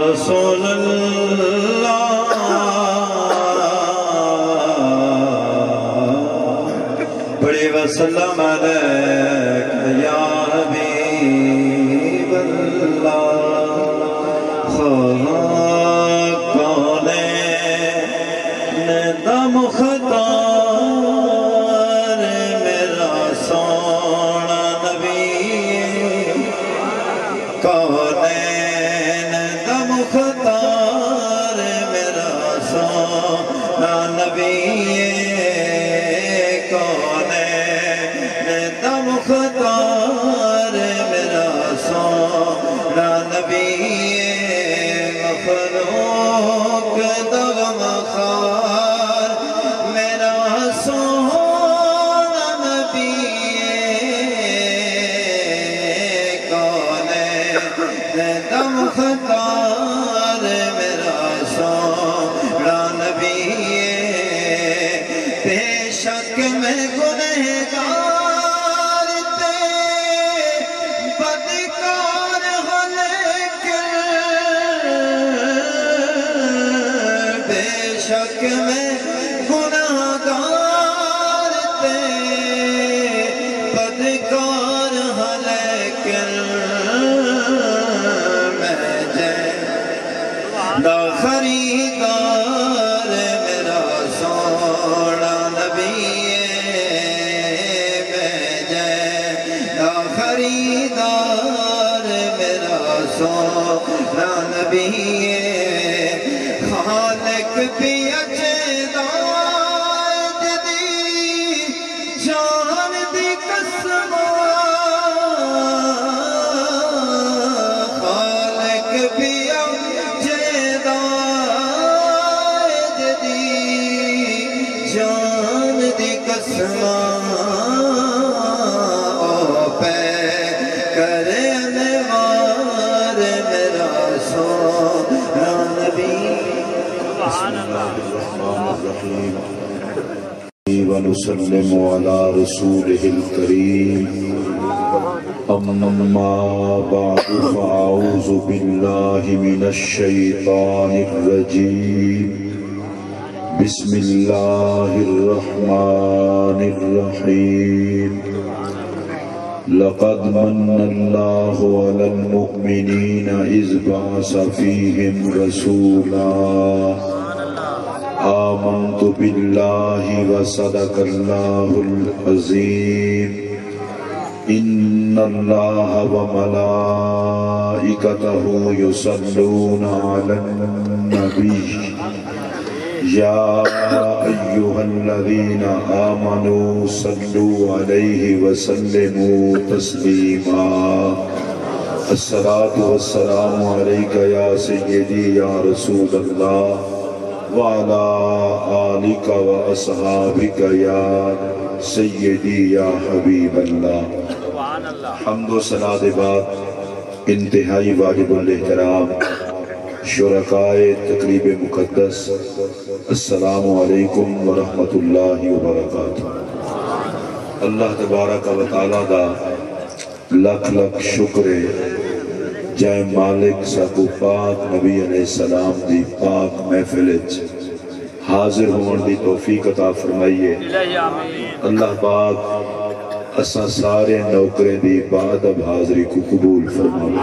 رسول اللہ بڑی وسلم علیک یا حبیب اللہ کونین دا مختار میرا سونا نبی کونین دا مختار میرا سونا نبی مختار میرا سونا نبی مخلوق دغم خار میرا سونا نبی کونین دا مختار میرا سونا نبی بے شک میں گنہگار شک میں گناہگار تے بدکار ہاں لیکن میں دا خریدار میرا سونا نبی میں دا خریدار میرا سونا نبی خالق بھی اچھے دائد دی جان دی قسم خالق بھی اچھے دائد دی جان دی قسم او پہ کرے انوار میرا سونا نبی بسم اللہ الرحمن الرحیم ونسلم على رسوله الكريم أما بعد فأعوذ بالله من الشيطان الرجيم بسم الله الرحمن الرحيم لقد من الله على المؤمنين إذ بعث فيهم رسولا آمنت بالله وصدق الله العظيم إن الله وملائكته يصلون على النبي يا أيها الذين آمنوا صلوا عليه وسلموا تسليما الصلاة والسلام عليك يا سيدي يا رسول الله وعلى آلك وأصحابك يا سيدي يا حبيب الله حمد و صلاة بعد انتہائی واجب الاحترام شرکائے تقریب مقدس السلام علیکم ورحمت اللہ وبرکاتہ اللہ تبارک و تعالیٰ دا لکھ لکھ شکر جائے مالک ساکو پاک نبی علیہ السلام دی پاک محفلت حاضر ہون دی توفیق عطا فرمائیے اللہ پاک اساں سارے نوکرے دی بعد اب حاضری کو قبول فرمائیے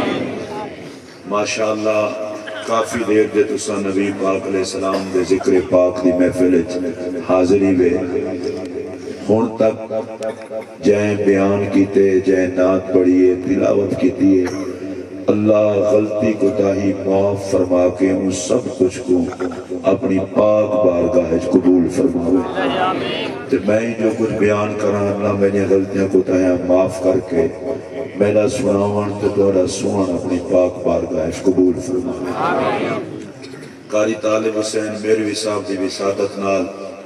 ماشاءاللہ کافی دیر دے تسا نبی پاک علیہ السلام دے ذکر پاک دی محفلت حاضری وے ہون تک جائیں بیان کیتے جائیں نعت پڑھیے تلاوت کیتیے اللہ غلطی کو تاہی معاف فرما کے ان سب کچھ کو اپنی پاک بارگاہ قبول فرماوے تو میں جو کچھ بیان کرا اللہ میں نے غلطیاں کو تاہی معاف کر کے میرا سناوان تو دوڑا سوان اپنی پاک بارگاہ قبول فرماوے قاری طالب حسین میروی صاحب دی وسادت نال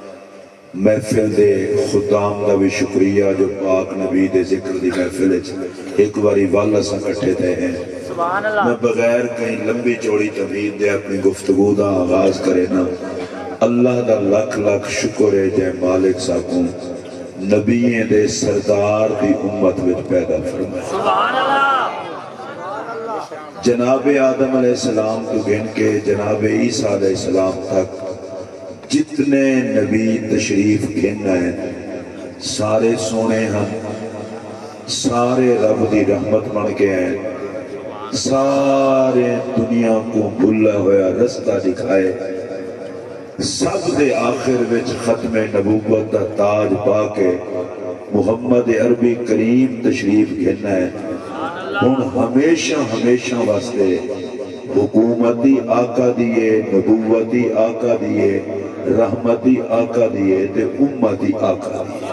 محفل دے خدام دا بھی شکریہ جو پاک نبی دے ذکر دی محفل ایک باری والا سنگٹھے تھے ہیں میں بغیر کہیں لمبی چوڑی تمہید دے اپنی گفتگو دا آغاز کرے نا اللہ دا لکھ لکھ شکر ہے جائے مالک ساکوں نبییں دے سردار دی امت وچ پیدا فرمائے جناب آدم علیہ السلام تو گن کے جناب عیسیٰ علیہ السلام تک جتنے نبی تشریف گن ہیں سارے سونے ہیں، سارے رب دی رحمت بن کے ہیں، سارے دنیا کو بھلا ہوا رستہ دکھائے، سب دے آخر وچ ختم نبوت دا تاج پا کے محمد عربی کریم تشریف گھننا ہے۔ ہن ہمیشہ ہمیشہ واسطے حکومتی آقا دیئے، نبوتی آقا دیئے، رحمتی آقا دیئے تے امتی آقا دیئے۔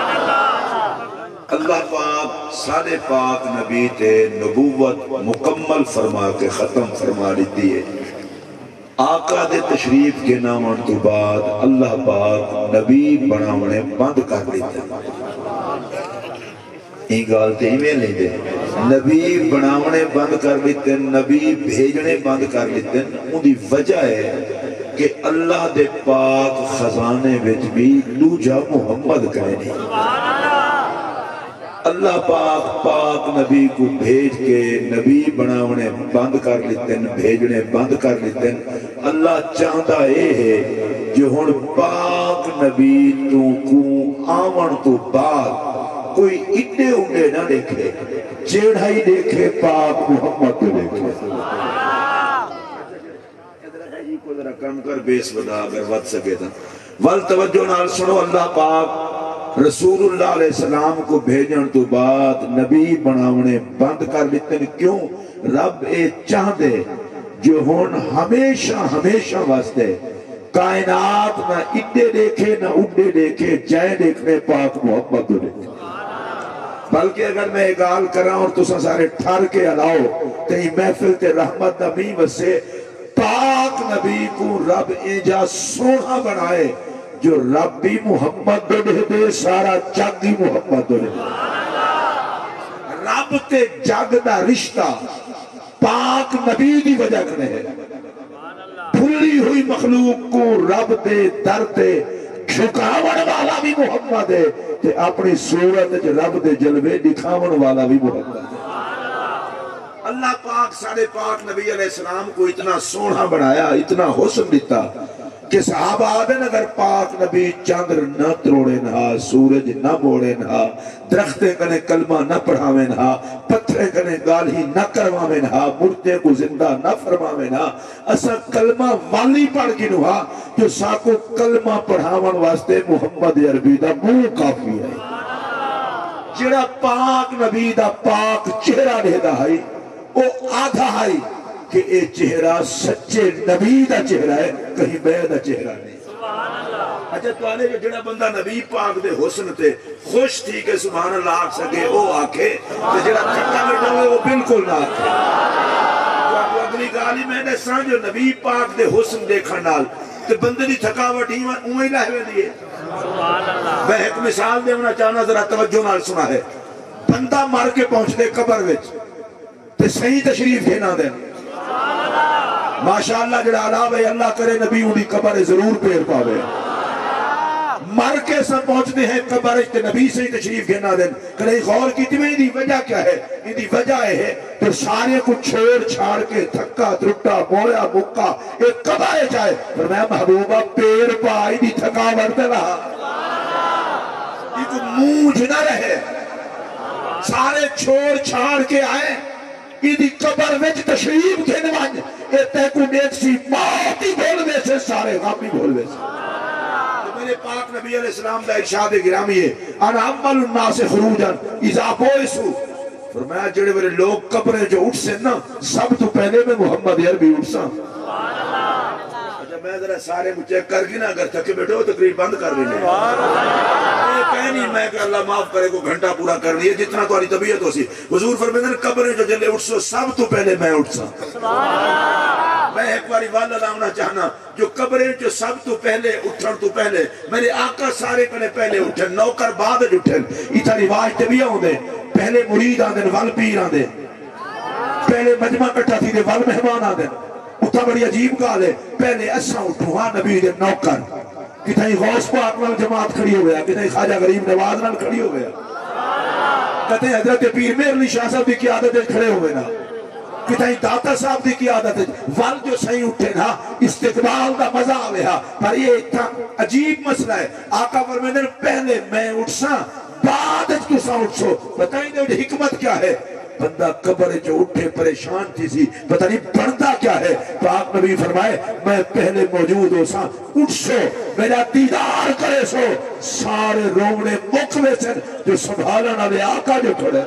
اللہ پاک سارے پاک نبی تے نبوت مکمل فرما کے ختم فرما لیتی ہے۔ آقا دے تشریف کے نامن تو بعد اللہ پاک نبی بناونے بند کر لیتے ہیں۔ ایک گالتے ہی میں لیں دے نبی بناونے بند کر لیتے ہیں، نبی بھیجنے بند کر لیتے ہیں۔ ان دی وجہ ہے کہ اللہ دے پاک خزانے وچ بھی دوجا محمد کہے نہیں۔ اللہ پاک نبی کو بھیج کے نبی بناونے بند کر لیتے ہیں، بھیجنے بند کر لیتے ہیں۔ اللہ چاہتا ہے جو ہن پاک نبی تو کو آمن تو بعد کوئی اٹھے اٹھے نہ دیکھے، جیڑھا ہی دیکھے پاک محمد کو دیکھے۔ کو ذرا کم کر بیس ودا اگر ود سکے تھا ول توجہ نال سنو۔ اللہ پاک رسول اللہ علیہ السلام کو بھیجن تو بعد نبی بناونے بند کر لیتے ہیں۔ کیوں؟ رب اے چاہ دے جو ہون ہمیشہ ہمیشہ واسطے کائنات نہ اڈے دیکھے نہ اڈے دیکھے، جائے دیکھنے پاک محمد کو دیکھے۔ بلکہ اگر میں ایک گال کراں اور تسا سارے ٹھار کے علاؤ تہی محفل تے رحمت نبی وسے پاک نبی کو رب ایجا سونا بنائے جو رب بھی محمد دے دے سارا جگ بھی محمد دے دے۔ رب تے جگ دا رشتہ پاک نبی دی وجہ کرنے ہے۔ بھلی ہوئی مخلوق کو رب دے در تے جھکاون والا بھی محمد ہے تے اپنی صورت رب دے جلوے دکھاون والا بھی محمد ہے۔ اللہ پاک سارے پاک نبی علیہ السلام کو اتنا سونا بنایا، اتنا حسن دیتا کہ صحابہ آدھن اگر پاک نبی چاندر نہ تروڑے نہا، سورج نہ موڑے نہا، درختے کنے کلمہ نہ پڑھاوے نہا، پتھرے کنے گالی نہ کرواوے نہا، مردے کو زندہ نہ فرماوے نہا، اسا کلمہ والی پڑھ کی نہا جو ساکو کلمہ پڑھاون واسطے محمد عربی دا منہ کافی ہے۔ جڑا پاک نبی دا پاک چہرہ دے دا ہے او آدھا ہے کہ اے چہرہ سچے نبی دا چہرہ ہے، کہیں بے دا چہرہ نہیں۔ اچھا تو آنے جو جڑا بندہ نبی پاک دے حسن تے خوش تھی کہ سبحان اللہ آکھ سکے وہ آکھے، تو جڑا تھکا بیٹھا ہوئے وہ بالکل نہ آکھے۔ تو اگلی گالی میں نے سان جو نبی پاک دے حسن دیکھا نال تو بندے دی تھکاوٹ ہی اوہی لہوے دیئے۔ میں ایک مثال دے ہونا چاہنا ذرا توجہ نال سنا ہے۔ بندہ مار کے پہنچ دے قبر وچ تے صحیح تشریف گھنا دیں ماشاءاللہ جڑا علاوہ اللہ کرے نبی انہی قبر ضرور پیر پاوے۔ مر کے سب پہنچتے ہیں قبر تے نبی صحیح تشریف گھنا دیں کہ غور کی تمہیں اندھی وجہ کیا ہے؟ اندھی وجہ ہے تو سارے کو چھوڑ چھاڑ کے تھکا ترٹا مویا مکا ایک قبر جائے پر میں محبوبہ پیر پائی دی تھکا ورد رہا یہ کو موج نہ رہے سارے چھوڑ چھاڑ کے آئے ایدی قبر وچ تشریف گھن وانج اے تیکو نیک سی موتی بھول میں سے سارے غامی بھول میں سے تو میرے پاک نبی علیہ السلام دا ارشاد گرامی ہے انا اول الناس خروجاً اذا بوئسو فرمایا جڑے میرے لوگ قبریں جو اٹھ سے نا سب تو پہلے میں محمد عربی اٹھ سا اچھا میں ذرا سارے کو چیک کر گی نا اگر تھکے بیٹھو تقریر بند کر لینے کہہ نہیں میں کہ اللہ معاف کرے کو گھنٹہ پورا کر لیے جتنا تو آلی طبیعت ہو سی حضور فرمیدن قبریں جو جلے اٹھ سو سب تو پہلے میں اٹھ سا میں ایک باری والا لاؤنا چاہنا جو قبریں جو سب تو پہلے اٹھن تو پہلے میرے آقا سارے کنے پہلے اٹھن نوکر بعد اٹھن ایتھا رواج طبیعہ ہوں دے پہلے مرید آن دن وال پیر آن دے پہلے مجمع کٹھا تھی دے وال مہمان آن دن اتھا بڑی عجیب گال ہے پہلے اساں اٹھوہاں نبی دے نوکر کتھائی غوث پاک نال جماعت کھڑی ہو گیا کتھائی خواجہ غریب نواز نال کھڑی ہو گیا کہتے ہیں حضرت پیر مہر علی شاہ صاحب دی قیادت کھڑے ہوئے نا کتائی داتا صاحب دی کی عادت ہے وال جو صحیح اٹھے نا استقبال دا مزہ آوے ہا پر یہ اتنا عجیب مسئلہ ہے آقا فرماتے ہیں پہلے میں اٹھساں بعد تو سا اٹھسو بتائیں دے حکمت کیا ہے بندہ قبر جو اٹھے پریشان تھی سی پتہ نہیں بڑھتا کیا ہے تو آپ نبی فرمائے میں پہلے موجود ہو سا اٹھ سو میرا دیدار کرے سو سارے رونے مکوے سے جو سنبھالنا دے آقا جو کھڑے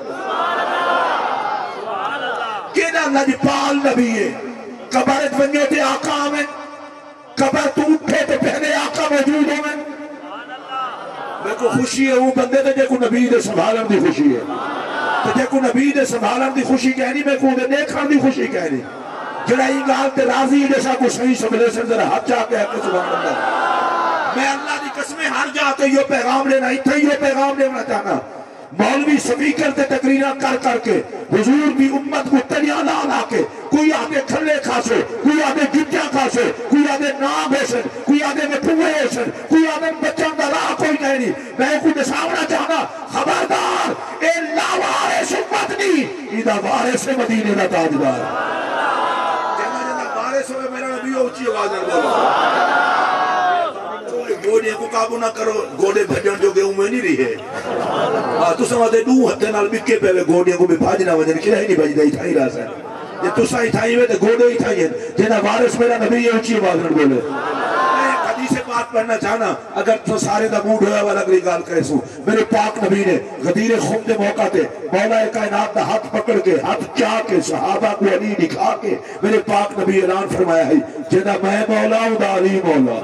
کینا لجپال نبی ہے قبر بنیو تے آقا آمین قبر تو اٹھے تے پہلے آقا موجود ہو میں میں کو خوشی ہے وہ بندے تے جو نبی دے سنبھالن دی خوشی ہے تو جے کو نبی دے سنبھالن دی خوشی کہنی میں کو دے دیکھن دی خوشی کہنی جڑا ہی گال تے راضی جیسا کو صحیح سمجھے سے ذرا ہاتھ چاہ کے سبحان اللہ میں اللہ دی قسمیں ہر جا کے یہ پیغام لینا اتھا یہ پیغام لینا چاہنا مولوی سپیکر تے تقریرہ کر کر کے حضور بھی امت کو تنیا لا لا کے کوئی آدھے کھلے کھاسے کوئی آدھے جتیاں کھاسے کوئی آدھے نام ہوسن کوئی آدھے مٹھوئے ہوسن کوئی آدھے بچوں دا راہ کوئی نہیں میں کو دساونا چاہنا خبردار اے لاوارث امت نہیں ایدہ وارث مدینے دا تاجدار جنہ جنہ وارث ہوئے میرا نبی اونچی آواز ہے گوڑے کو قابو نہ کرو گوڑے بھجن جو گے میں نہیں رہی ہے تو سمجھتے دو ہتھے نال بکے پہلے گوڑے کو بھی بھاجنا وجن کیا ہی نہیں بھاج دائی تھائی رہا سن یہ تو سائی تھائی ہوئے تو گوڑے ہی تھائی ہیں جنہ وارث میرا نبی یہ اونچی آواز نہ بولے میں حدیث پاک پڑھنا چاہنا اگر تو سارے دا موڈ ہویا والا اگلی گال کرے سو میرے پاک نبی نے غدیر خم دے موقع تے مولا کائنات دا ہاتھ پکڑ کے ہاتھ چاہ کے صحابہ کو علی دکھا کے میرے پاک نبی اعلان فرمایا ہے جنہ میں مولا ہوں دا علی مولا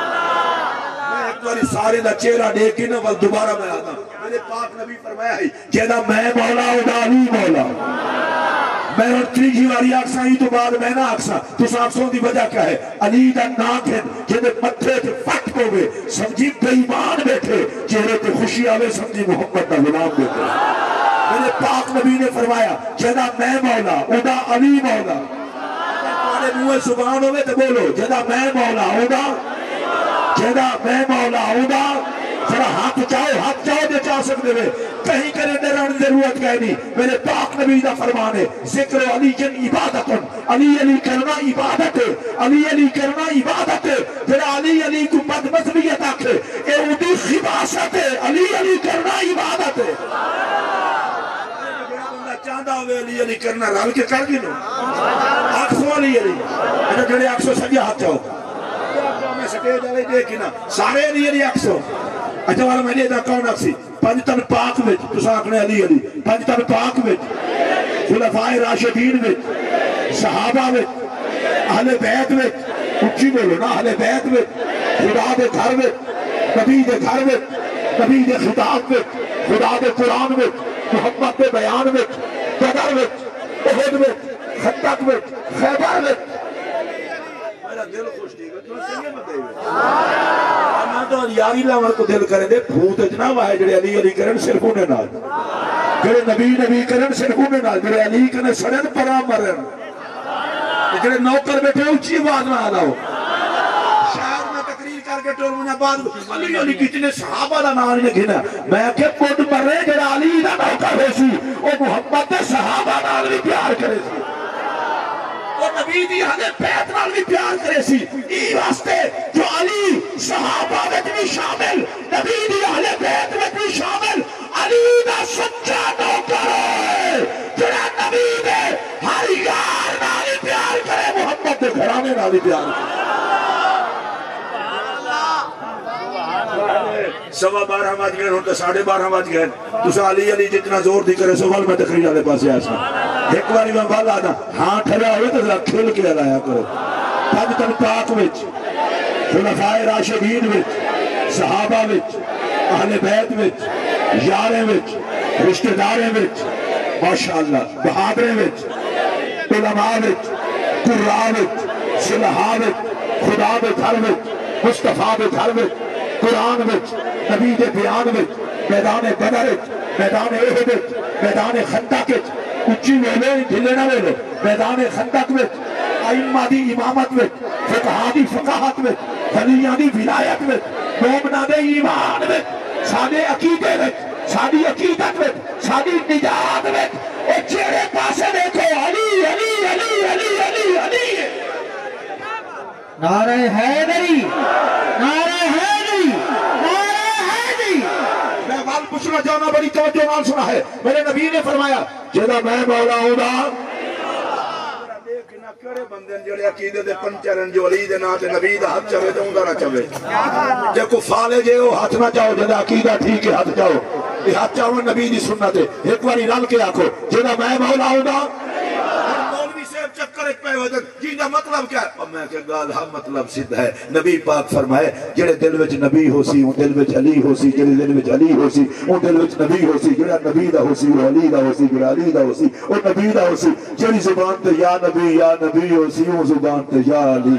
سارے دا چہرہ دیکھیں نا بل دوبارہ میں آتا میرے پاک نبی فرمایا ہے جیدہ میں مولا ہوں دا علی مولا میں اور تریجی واری آکسا ہی تو بعد میں نہ آکسا تو ساکسوں دی وجہ کیا ہے علی دا ناکھن جیدے متھے تے فٹ کو گے سمجھی بے ایمان بیٹھے چہرے تے خوشی آوے سمجھی محمد دا غلام بیٹھے میرے پاک نبی نے فرمایا جیدہ میں مولا ادا علی مولا تمہارے منہ زبان ہوئے تو بولو جیدہ میں مولا ادا جیدہ میں مولا ہودا ذرا ہاتھ چاہو دے چاہ سکتے ہوئے کہیں کرے ڈران ضرورت کہہ نہیں میرے پاک نبی دا فرمان ہے ذکر علی جن عبادت علی علی کرنا عبادت ہے علی علی کرنا عبادت ہے جڑا علی علی کو بد مذہبیت آکھے اے اودی خباست ہے علی علی کرنا عبادت ہے چاہدہ ہوئے علی علی کرنا رال کے کر گی نو آکھو علی علی جڑے آکھو سجی ہاتھ چاہو میں سٹیج آلے دیکھی نا سارے علی علی اکسو اچھا والا میں نے دا کون اکسی پنجتن پاک وچ تو ساکھنے علی علی پنجتن پاک وچ خلفاء راشدین وچ صحابہ وچ اہل بیت وچ اچھی بولو نا اہل بیت وچ خدا دے گھر وچ نبی دے گھر وچ نبی دے خطاب وچ خدا دے قرآن وچ محمد دے بیان وچ بدر وچ احد وچ خندق وچ خیبر وچ دل خوش دی گا تو چنگے بندے میں تو یاری لاور کو دل کریں دے بھوت اتنا وائے جڑے علی علی کرن صرف انہیں نال جڑے نبی نبی کرن صرف انہیں نال جڑے علی کرن سڑن پرا مرن جڑے نوکر بیٹھے اچھی آواز میں آدھا ہو شاید میں تقریر کر کے ٹور مجھے بعد علی علی کتنے صحابہ دا نام نے گھنا میں کہ پوٹ مرے جڑے علی دا نوکر ہے سی وہ محمد دے صحابہ نال بھی پیار کرے سی اور نبی دی اہل بیت نال بھی پیار کرے سی ای واسطے جو علی صحابہ میں بھی شامل نبی دی اہل بیت میں بھی شامل علی دا سچا نوکر ہے جڑا نبی دے ہر یار نال پیار کرے محمد دے گھرانے نال پیار کرے سوا 12 بج گئے ہوتا 12:30 بج گئے تسا علی علی جتنا زور دی کرے سو وال میں تقریر والے پاسے آسا ایک باری میں بال آنا ہاں ٹھلا ہوئے تو ذرا کھل کے لایا کرو پنجتن پاک وچ خلفاء راشدین وچ صحابہ وچ اہل بیت وچ یاریں وچ رشتہ داریں وچ ماشاءاللہ بہادریں وچ علماء وچ قراء وچ صلحاء وچ خدا دے گھر وچ مصطفیٰ دے گھر وچ قرآن وچ نبی دے بیان وچ میدان بدر وچ میدان احد وچ میدان خندق وچ اچھی ویلو ڈھلے نہ ویلو میدان خندق وچ ائمہ دی امامت وچ فقہاء دی فقاہت وچ ولیاں دی ولایت وچ مومنا دے ایمان میں ساڈے عقیدے میں ساری عقیدت میں ساری نجات میں او جڑے پاسے دیکھو علی علی علی علی علی علی نعرہ حیدری نعرہ حیدری نعرہ حیدری میں بات پوچھنا چاہنا بڑی توجہ نال سنا ہے میرے نبی نے فرمایا جیدہ میں مولا ہوں دا دیکھنا کڑے بندن جڑے عقیدے دے پنچرن جو علی دے ناتے نبی دا ہاتھ چاہے تو اندھا نہ چاہے جے کو فالے جے ہو ہاتھ نہ چاہو جیدہ عقیدہ ٹھیک ہے ہاتھ چاہو یہ ہاتھ چاہو نبی دی سنت ہے ایک باری رل کے آکھو جیدہ میں مولا ہوں دا چکر ایک پہ وجہ جیدہ مطلب کیا ہے اور میں کہ گال ہم مطلب صد ہے نبی پاک فرمائے جڑے دل وچ نبی ہو سی ان دل وچ علی ہو سی جڑے دل وچ علی ہو سی ان دل وچ نبی ہو سی جڑا نبی دا ہو سی وہ علی دا ہو سی جڑا علی دا ہو سی وہ نبی دا ہو سی جڑی زبان تے یا نبی ہو سی وہ زبان تے یا علی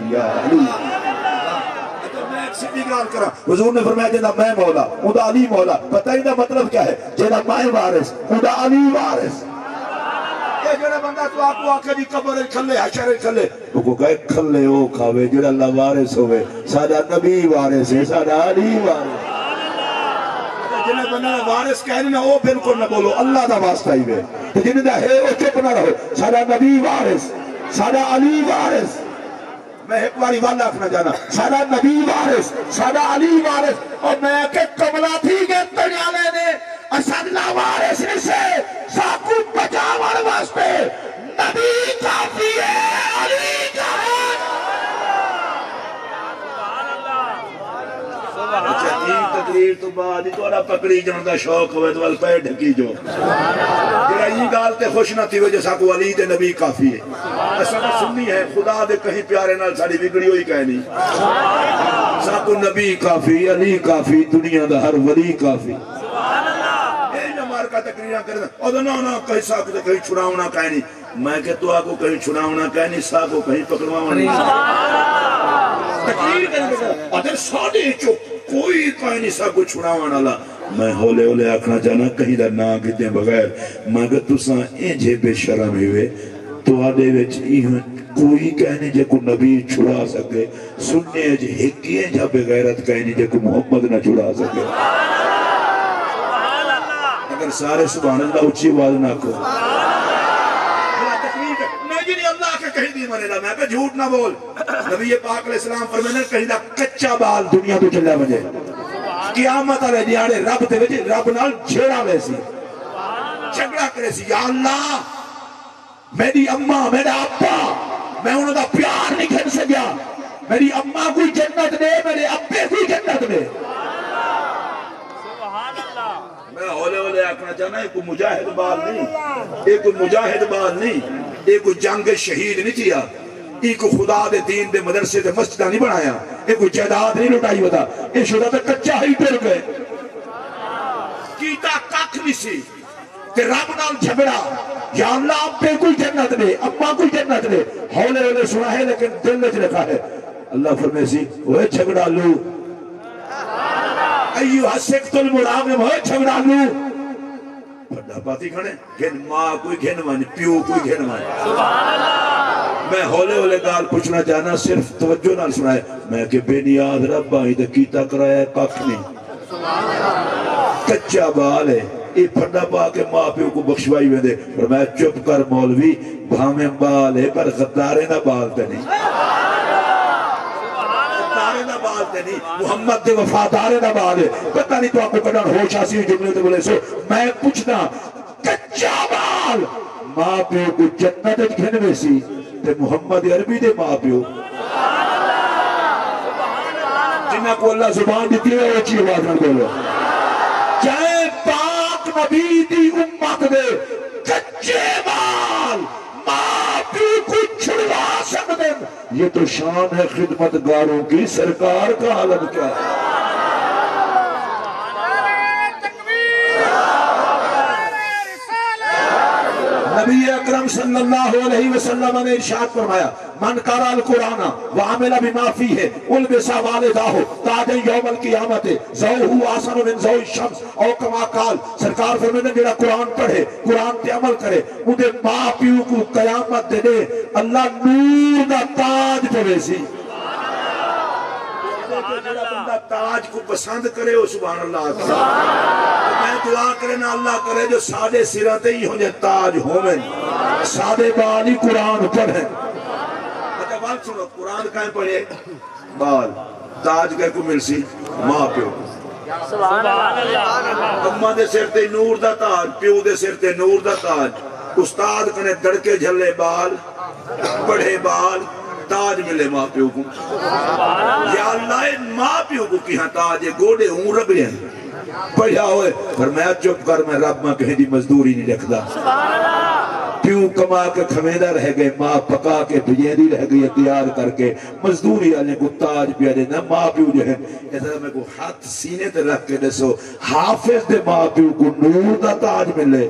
سیدھی گال کرا حضور نے فرمایا جیدہ میں مولا اندہ علی مولا پتہ ہی دا مطلب کیا ہے جیدہ میں وارث اندہ علی وارث جڑا بندہ تو آپ کو آکے دی قبر کھلے حشر کھلے وہ کو کہے کھلے ہو کھاوے جڑا اللہ وارث ہوئے سادہ نبی وارث ہے سادہ علی وارث جنہیں بندہ وارث کہنے نہ وہ بالکل نہ بولو اللہ دا واسطہ ہی ہے جنہیں دا ہے وہ چپ نہ رہو سادہ نبی وارث سادہ علی وارث میں ایک باری والا اپنا جانا سادہ نبی وارث سادہ علی وارث اور میں کہ کملا تھی کہ تنیالے نے اسد لا وارث سے ساکو بچاوان واسطے نبی کافی ہے علی کافی اچھا تین تقریر تو بعد ہی توڑا پکڑی جان دا شوق ہوئے تو والپے ڈھکی جو جڑا یہ گال تے خوش نہ تھی وجہ ساکو علی تے نبی کافی ہے ایسا تو سننی ہے خدا دے کہیں پیارے نال ساڑی بگڑی ہوئی کہنی ساکو نبی کافی علی کافی دنیا دا ہر ولی کافی کا تقریرہ کرنا اور نہ کہیں ساکو تو کہیں چھڑاؤنا کہنی میں کہ تو آکو کہیں چھڑاؤنا کہنی ساکو کہیں پکڑواؤنا نہیں تقریر کرنا ادھر ساڑے چو کوئی کہنی ساکو چھڑاؤنا لا میں ہولے ہولے آکھنا چاہنا کہیں در نہ گھتے بغیر مگر تو ساں اینجے بے شرم ہوئے تو آدھے ویچ کوئی کہنی جے کو نبی چھڑا سکے سننے جے ہکیے جا بغیرت کہنی جے کو محمد نہ چھڑا سکے اگر سارے سبحان اللہ اچھی آواز نہ کو نہیں اللہ کے کہیں دی مرے دا میں کہ جھوٹ نہ بول نبی پاک علیہ السلام فرمانے کہیں دا کچا بال دنیا تو چلے وجے قیامت والے دیاڑے رب تے وجے رب نال جھیڑا ویسی جھگڑا کرے سی یا اللہ میری اماں میرا ابا میں انہوں دا پیار نہیں کھن سکیا میری اماں کوئی جنت دے میرے ابے کوئی جنت دے میں ہولے ہولے آکھنا چاہنا ایک مجاہد بال نہیں ایک مجاہد بال نہیں ایک جنگ شہید نہیں تھیا ایک خدا دے دین دے مدرسے دے مسجدہ نہیں بنایا ایک جائیداد نہیں لٹائی ہوتا یہ شدہ تے کچا ہی ٹر گئے کیتا کاک نہیں سی تے رب نال جھگڑا یا اللہ ابے کوئی جنت دے اماں کوئی جنت دے ہولے ہولے سنا ہے لیکن دل میں لکھا ہے اللہ فرمائے سی وہ جھگڑا لو ایوہ سکت المراغم ہوئے جھگڑا لو بڑا باتی کھڑے گھن ماں کوئی گھن مانی پیو کوئی گھن مانی میں ہولے ہولے گال پوچھنا چاہنا صرف توجہ نال سنائے میں کہ بے نیاد رب آئی دے کیتا کرایا کاک نہیں کچا بال ہے یہ پھڑا پا کے ماں پیو کو بخشوائی میں دے اور میں چپ کر مولوی بھامیں بال ہے پر غدارے نہ بال تے نہیں محمد دے وفادارے نہ بال ہے پتہ نہیں تو آپ کو کڑھن ہوش آسی جملے تے بولے سو میں پوچھنا کچا بال ماں پیو کو جنت گھن میں سی تے محمد عربی دے ماں پیو جنہ کو اللہ زبان دیتی ہے وہ اچھی آواز نہ بولو چاہے پاک نبی دی امت دے کچے بال ماں پیو کو چھڑوا سکتے یہ تو شان ہے خدمتگاروں کی سرکار کا حالت کیا ہے نبی اکرم صلی اللہ علیہ وسلم نے ارشاد فرمایا من قرأ القرآن وعمل بما فیہ البس والداہ تاج یوم القیامت زوہ آسن من زوہ الشمس او کما قال سرکار فرمانے جڑا قرآن پڑھے قرآن تے عمل کرے انہیں ماں پیو کو قیامت دے اللہ نور دا تاج پڑھے سی جڑا بندہ تاج کو پسند کرے وہ سبحان اللہ کرے میں دعا کرے نا اللہ کرے جو سادے سراتے ہی ہوں جے تاج ہومن سادے بال ہی قرآن پڑھیں اچھا بات سنو قرآن کہیں پڑھے بال تاج کہیں کو مل سی ماں پیو سبحان اللہ اماں دے سر تے نور دا تاج پیو دے سر تے نور دا تاج استاد کنے دڑکے جھلے بال پڑھے بال تاج ملے ماں پیو کو یا اللہ ماں پیو کو کیا تاج گوڑے ہوں رب ہیں پڑھا ہوئے فرمایا چپ کر میں رب ماں کہیں دی مزدوری نہیں رکھدا پیو کما کے کھمیدہ رہ گئے ماں پکا کے بجیدی رہ گئی تیار کر کے مزدوری آنے کو تاج پیا دینا ماں پیو جو ہے ایسا میں کو ہاتھ سینے تے رکھ کے دسو حافظ دے ماں پیو کو نور دا تاج ملے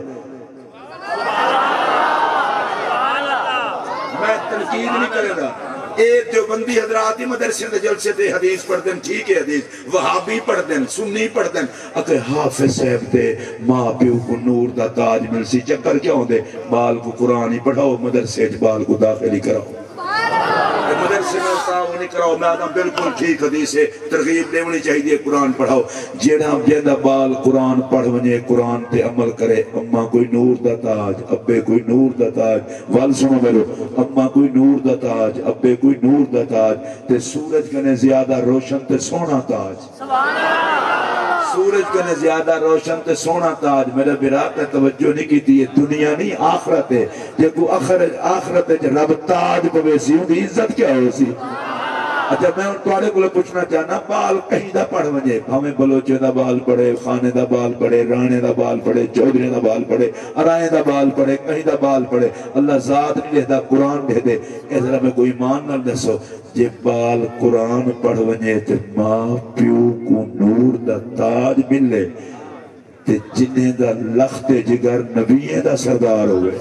میں تنقید نہیں کرے گا ایک دیوبندی حضرات مدرسے دے جلسے دے حدیث پڑھ دیں ٹھیک ہے حدیث وہابی پڑھ دیں سنی پڑھ دیں اگر حافظ صاحب دے ماں پیو کو نور دا تاج مل سی چکر کیا ہوں دے بال کو قرآن ہی پڑھاؤ مدرسے بال کو داخلی کراؤ مدرسے میں تعاونی کراؤ میں آدم بالکل ٹھیک حدیث ہے ترغیب دیونی چاہیے قرآن پڑھاؤ جیڑا بال قرآن پڑھ ونجے قرآن تے عمل کرے اماں کوئی نور دا تاج ابے کوئی نور دا تاج وال سنو میرو اماں کوئی نور دا تاج ابے کوئی نور دا تاج تے سورج کنے زیادہ روشن تے سونا تاج سورج کنے زیادہ روشن تے سونا تاج میرے براق نے توجہ نہیں کی تھی یہ دنیا نہیں آخرت ہے جب کو آخرت ہے رب تاج پوے سی ہوں دی عزت کیا ہو سی اچھا میں ان توڑے کو لے پوچھنا چاہنا بال کہیں دا پڑھ ونجے ہمیں بلوچے دا بال پڑھے خانے دا بال پڑھے رانے دا بال پڑھے چودھری دا بال پڑھے ارائے دا بال پڑھے کہیں دا بال پڑھے اللہ ذات نہیں دے دا قرآن دے دے اس طرح میں کوئی ایمان نہ دسو جے بال قرآن پڑھ ونجے تے ماں پیو کو نور دا تاج ملے تے جنہیں دا لخت جگر نبی دا سردار ہوئے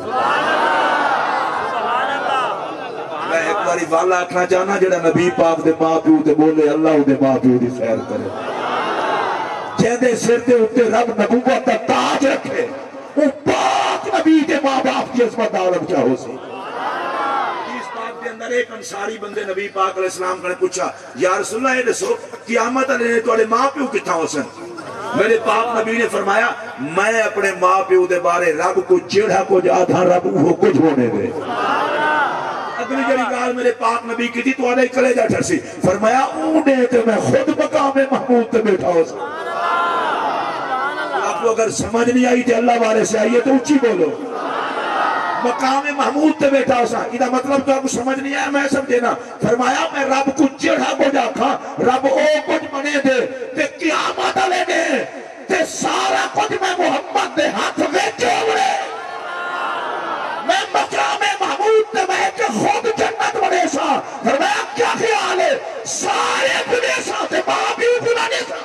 باری والا اکھنا چاہنا جڑا نبی پاک دے ماں پیو دے بولے اللہ دے ماں پیو دی خیر کرے جہدے سر دے اتے رب نبوت دا تاج رکھے وہ پاک نبی دے ماں باپ کی عظمت عالم کیا ہو سی اس پاک دے اندر ایک انصاری بندے نبی پاک علیہ السلام نے پوچھا یا رسول اللہ یہ دسو قیامت علیہ توڑے ماں پیو کتھا ہو سن میرے پاک نبی نے فرمایا میں اپنے ماں پیو دے بارے رب کو جیڑا کو جا رب وہ کچھ ہونے دے اگلی جڑی گال میرے پاک نبی کی تھی تو آنے کلیجہ ٹھرسی فرمایا اونے تے میں خود مقام محمود تے بیٹھا ہو سکتا آپ کو اگر سمجھ نہیں آئی تے اللہ والے سے آئیے تو اچھی بولو مقام محمود تے بیٹھا ہو سکتا یہ مطلب تو آپ کو سمجھ نہیں آیا میں سمجھے نا فرمایا میں رب کو جڑا کو جا کھا رب او کچھ منے دے تے قیامت لے دے تے سارا کچھ میں محمد دے ہاتھ میں چوڑے میں مقام محمود تے میں کہ خود جنت بنے سا فرمایا کیا خیال ہے سارے بنے سا تے ماں بھی بنے سا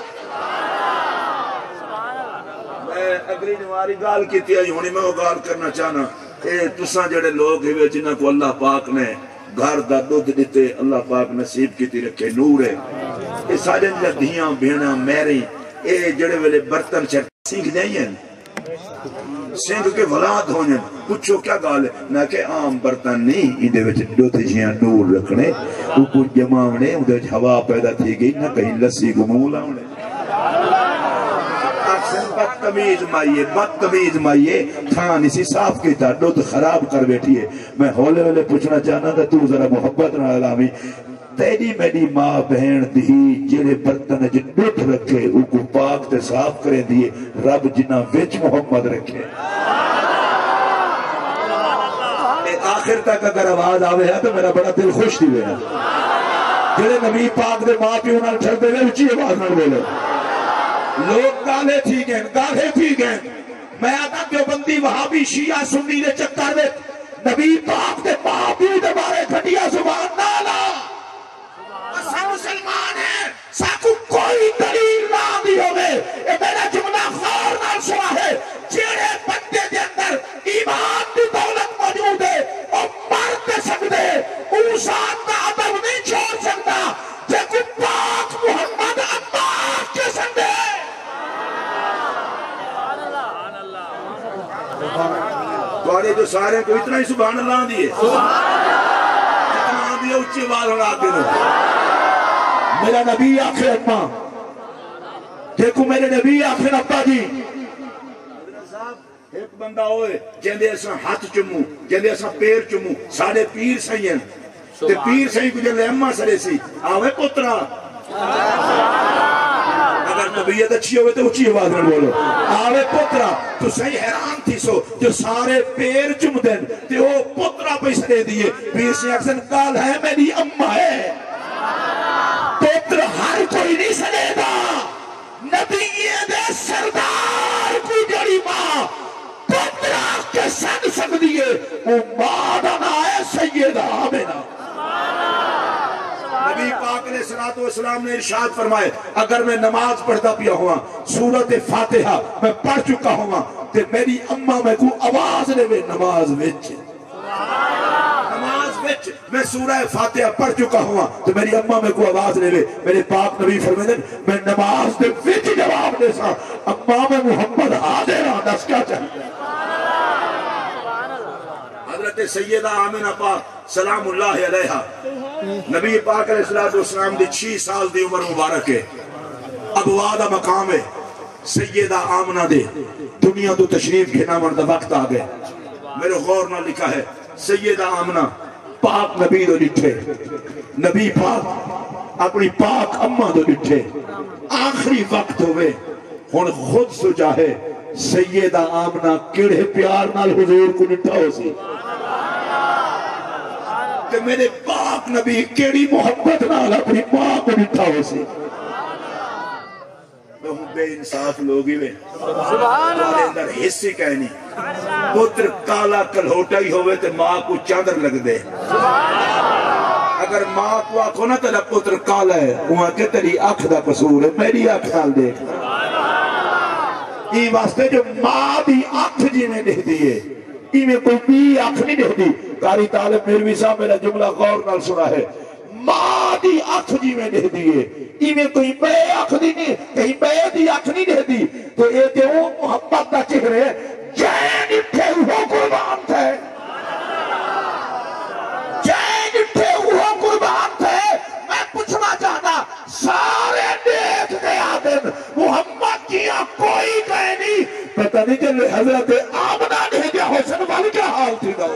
میں اگلی نواری گال کی تھی آئی ہونی میں وہ گال کرنا چاہنا اے تساں جڑے لوگ ہوئے جنہ کو اللہ پاک نے گھر دا دودھ دیتے اللہ پاک نصیب کی تھی رکھے نور ہے اے سارے دھیاں بھینا میری اے جڑے ویلے برتن چھٹ سینکھ جائیں سنگھ کے ولاد ہونے پوچھو کیا گال ہے نہ کہ عام برتن نہیں اندے وچ دودھ جیاں نور رکھنے اوپر جماونے اندے وچ ہوا پیدا تھی گئی نہ کہیں لسی کو منہ لاؤنے بدتمیز مائیے تھان اسی صاف کی تھا دودھ خراب کر بیٹھی ہے میں ہولے والے پوچھنا چاہنا تھا تو ذرا محبت نہ علامی تیری میری ماں بہن دی جڑے برتن جو دودھ رکھے ان کو پاک تے صاف کریں دیئے رب جنہ وچ محمد رکھے آخر تک اگر آواز آوے ہے تو میرا بڑا دل خوش دی نا جڑے نبی پاک دے ماں پیو نال چھڑ دے اچھی آواز نال بولے لوگ گالے تھی گئے میں آتا دیوبندی وہابی شیعہ سنی دے چکر دے نبی پاک دے ماں پیو دے بارے گھٹیا زبان نالا اسا مسلمان ہے ساکو کوئی دلیل نہ دی ہوئے اے میرا جملہ خور نال سوا ہے جیڑے بندے دے اندر ایمان دی دولت موجود ہے اور مرد سکتے اس آت کا عدم نہیں چھوڑ سکتا جے کو پاک محمد عباس کے سندے توڑے جو سارے کو اتنا ہی سبحان اللہ دیئے اتنا دیئے اچھی بات ہوں آتے ہیں میرا نبی آخر اماں دیکھو میرے نبی آخر ابا جی ایک بندہ ہوئے جہندے اساں ہاتھ چمو جہندے اساں پیر چمو سارے پیر سہی ہیں تے پیر سہی کو جہندے اماں سرے سی آوے پترا اگر طبیعت اچھی ہوئے تو اچھی آواز میں بولو آوے پترا تو صحیح حیران تھی سو جو سارے پیر چم دیں تے وہ پترا پیسے دے دیئے پیر سے اکسن کال ہے میری اماں ہے پتر ہر کوئی نہیں سنے گا نبی دے سردار کو جڑی ماں پترا کے سن سک دیئے وہ مادنا ہے سیدہ آمینہ نبی پاک علیہ السلام نے ارشاد فرمائے اگر میں نماز پڑھتا پیا ہوا سورت فاتحہ میں پڑھ چکا ہوا تو میری اماں میں کو آواز لے میں نماز وچ میں سورہ فاتحہ پڑھ چکا ہوا تو میری اماں میں کو آواز لے لے میرے پاک نبی فرمائے میں نماز دے وچ جواب دے سا اماں میں محمد حاضر آنس کیا چاہیے حضرت سیدہ آمینہ پاک سلام اللہ علیہا نبی پاک علیہ السلام دی 6 سال دی عمر مبارک ہے ابوادہ مقام ہے سیدہ آمنہ دے دنیا تو تشریف گھنا مرد وقت آگئے میرے غور نہ لکھا ہے سیدہ آمنہ پاک نبی دو لٹھے نبی پاک اپنی پاک اممہ دو لٹھے آخری وقت ہوئے ہون خود سجا ہے سیدہ آمنہ کڑے پیار نال حضور کو لٹھا ہو سی کہ میرے پاک نبی کیڑی محبت نال اپنی ماں کو لٹھا ہو سی میں ہوں بے انصاف لوگی میں تمہارے اندر حصی کہنی پتر کالا کلھوٹا ہی ہوئے تو ماں کو چاندر لگ دے اگر ماں کو آنکھو نہ تیرا پتر کالا ہے وہاں کہ تیری آنکھ دا قصور ہے میری آنکھ نال دیکھ یہ واسطے جو ماں دی آنکھ جی میں دے دیئے یہ میں کوئی بھی آنکھ نہیں دے دی قاری طالب میروی صاحب میرا جملہ غور نال سنا ہے ماں دی آنکھ جی میں دے دیئے یہ میں کوئی بے آنکھ دی نہیں کہیں بے دی آنکھ نہیں دے دی تو یہ کہ وہ محبت دا چہرے جین اٹھے ہوا قربان تھے جین اٹھے ہوا قربان تھے میں پوچھنا چاہتا سارے دیکھ دے آدم محمد کیا کوئی کہے نہیں پتہ نہیں کہ حضرت آمنہ نے کیا حسن والی کیا حال تھی دا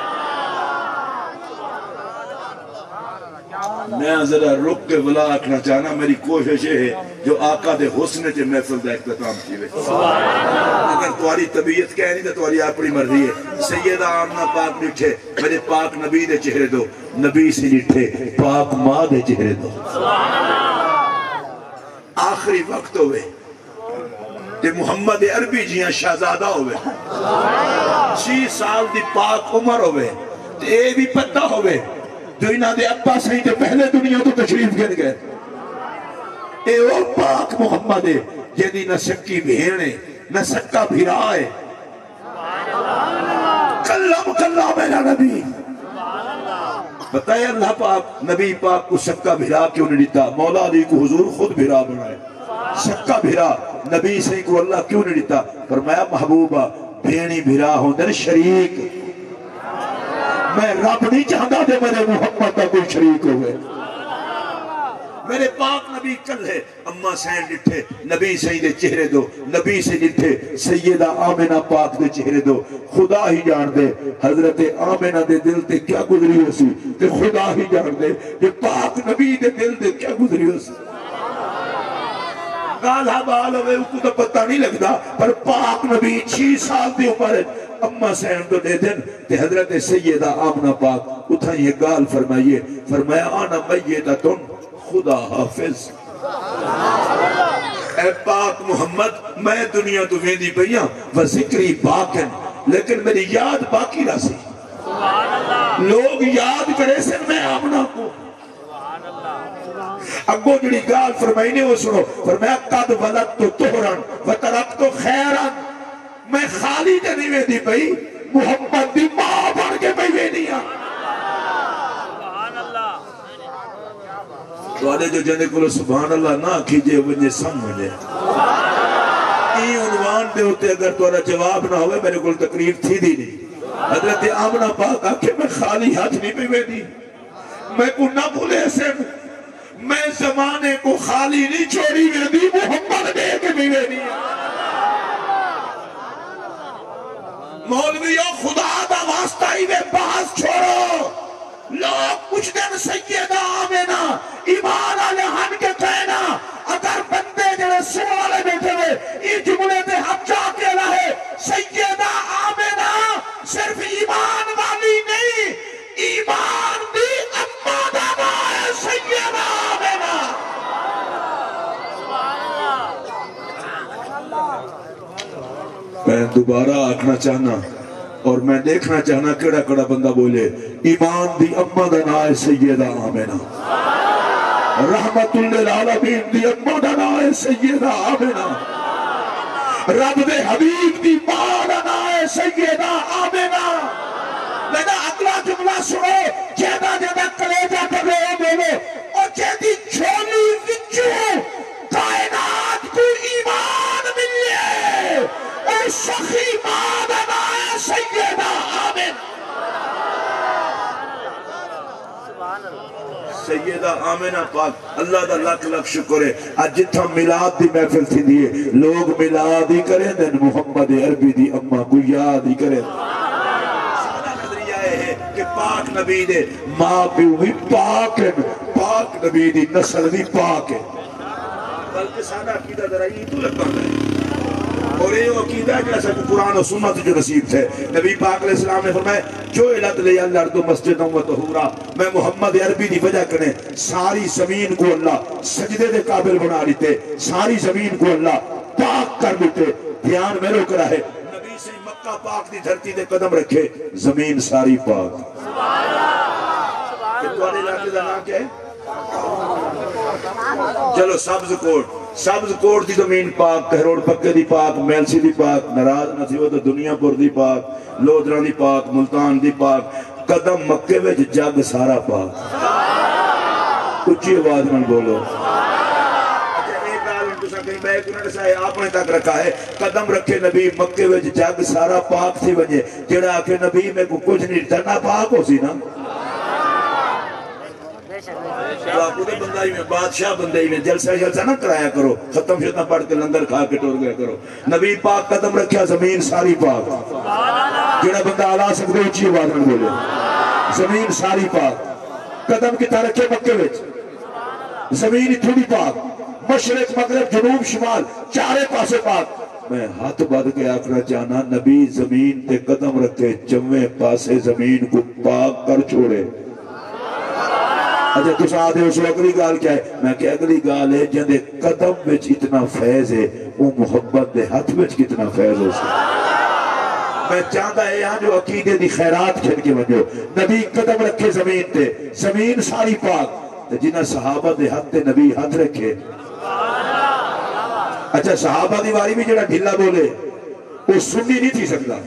میں ذرا رک کے بلا اکھنا چاہنا میری کوشش ہے جو آقا دے حسن کے محفل دا اختتام کیوے اگر تمہاری طبیعت کہہ نہیں تو تمہاری اپنی مرضی ہے سیدہ آمنہ پاک نٹھے میرے پاک نبی دے چہرے دو نبی سے نٹھے پاک ماں دے چہرے دو آخری وقت ہوئے تے محمد عربی جیاں شہزادہ ہوئے 6 سال دی پاک عمر ہوئے تے اے بھی پتہ ہوئے جو انہاں دے ابا سہی تے پہلے دنیا تو تشریف گر گئے اے او پاک محمد ہے جیدی نہ سکی بھیڑے نہ سکا بھیرائے کلم کلہ میرا نبی بتائے اللہ پاک نبی پاک کو سکا بھیرا کیوں نہیں دیتا مولا علی کو حضور خود بھیرا بنائے سکا بھیرا نبی سہی کو اللہ کیوں نہیں دیتا فرمایا محبوبہ بھیڑی بھیرا ہوں در شریک میں رب نہیں چاہتا دے میرے محمد کا کوئی شریک ہوئے میرے پاک نبی کل ہے اممہ سین لٹھے نبی سہی دے چہرے دو نبی سے لٹھے سیدہ آمنہ پاک دے چہرے دو خدا ہی جان دے حضرت آمنہ دے دل تے کیا گزری ہو سی تے خدا ہی جان دے کہ پاک نبی دے دل تے کیا گزری ہو سی گالہ بال ہوئے اس کو تو پتہ نہیں لگتا پر پاک نبی 6 سال دی عمر اممہ سین تو دے دن تے حضرت سیدہ آمنہ پاک اتھا یہ گال فرمائیے فرمایا آنا میتتن خدا حافظ اے پاک محمد میں دنیا تو ویندی پئیاں و ذکری باقن لیکن میری یاد باقی رہ سی لوگ یاد کرے سن میں آمنہ کو اگو جڑی گال فرمائینے وہ سنو فرمایا قد ولد تو تہرن و ترک تو خیرن میں خالی تے نہیں ویندی پئی محمد دی ماں بڑھ کے پئی ویندیاں تو آدھے جو جنے کو سبحان اللہ نہ کھیجے مجھے سمجھے یہ عنوان دے ہوتے اگر تمہارا جواب نہ ہوئے میرے کو تقریر تھی دی نہیں حضرت آمنہ پاک آکھے میں خالی ہاتھ نہیں پہ بیٹھی میں کو نہ بھولے سے میں زمانے کو خالی نہیں چھوڑی ویندی محمد دے کے بھی ویندی مولویوں خدا دا واسطہ ہی میں بحث چھوڑو لوگ کچھ دن سیدہ آمینہ ایمان علیہن کے کہنا اگر بندے جڑے سوالے بیٹھے ہوئے یہ جملے دے حق جا کے رہے سیدہ آمینہ صرف ایمان والی نہیں ایمان دی اما دانا ہے سیدہ آمینہ میں دوبارہ آکھنا چاہنا اور میں دیکھنا چاہنا کڑا کڑا بندہ بولے ایمان دی اما دا نام ہے سیدہ آمینہ رحمت للعالمین دی اما دا نام ہے سیدہ آمینہ رب دے حبیب دی ماں دا نام ہے سیدہ آمینہ لینا اگلا جملہ سنو جیدہ جیدہ کلیجہ کر رہے ہو بولو اور جیدی چھولی وچو کائنات کو ایمان ملے اور سخی ماں دا نام ہے سیدہ آمینہ سیدہ آمینہ پاک اللہ دا لکھ لکھ شکر ہے آج جتھا میلاد دی محفل تھی دیئے لوگ میلاد ہی کریں دن محمد عربی دی اما کو یاد ہی کریں سادہ نظریہ ہے کہ پاک نبی دے ماں پیو بھی پاک ہے پاک نبی دی نسل بھی پاک ہے بلکہ سادہ عقیدہ درائی تو لگتا ہے اور یہ عقیدہ جیسا کہ قرآن و سنت جو نصیب تھے نبی پاک علیہ السلام نے فرمایا جو الات لے اللہ اردو مسجد و طہورا میں محمد عربی دی وجہ کرنے ساری زمین کو اللہ سجدے دے قابل بنا لیتے ساری زمین کو اللہ پاک کر لیتے دھیان میں روک رہا ہے نبی سے مکہ پاک دی دھرتی دے قدم رکھے زمین ساری پاک کتوارے علاقے دا نام کیا ہے چلو سبز کوٹ دی زمین پاک کہروڑ پکے دی پاک میلسی دی پاک نراز نصیبہ تو دنیا پور دی پاک لودران دی پاک ملتان دی پاک قدم مکے وچ جگ سارا پاک اچھی آواز میں بولو اپنے تک رکھا ہے قدم رکھے نبی مکے وچ جگ سارا پاک تھی وجہ جڑا آکے نبی میں کو کچھ نہیں تنا پاک ہو سی نا بندائی میں بادشاہ بندائی میں جلسہ نہ کرایا کرو ختم شدہ پڑھ کے لندر کھا کے ٹور گیا کرو نبی پاک قدم رکھیا زمین ساری پاک جڑا بندہ آلا سکتے اچھی آواز میں بولے زمین ساری پاک قدم کی طرح رکھے مکے وچ زمین تھوڑی پاک مشرق مغرب جنوب شمال چارے پاسے پاک میں ہاتھ بد کے آکھنا چاہنا نبی زمین تے قدم رکھے چویں پاسے زمین کو پاک کر چھوڑے اچھا تو ساتھ ہے اس وقت اگلی گال کیا ہے میں کہ اگلی گال ہے جندے قدم وچ اتنا فیض ہے وہ محبت دے ہاتھ وچ کتنا فیض ہو سکتا میں چاہتا ہے یہاں جو عقیدے دی خیرات کھڑ کے بنجو نبی قدم رکھے زمین تے زمین ساری پاک جنہ صحابہ دے ہاتھ تے نبی ہاتھ رکھے اچھا صحابہ دی واری بھی جڑا ڈھلا بولے وہ سنی نہیں تھی سکتا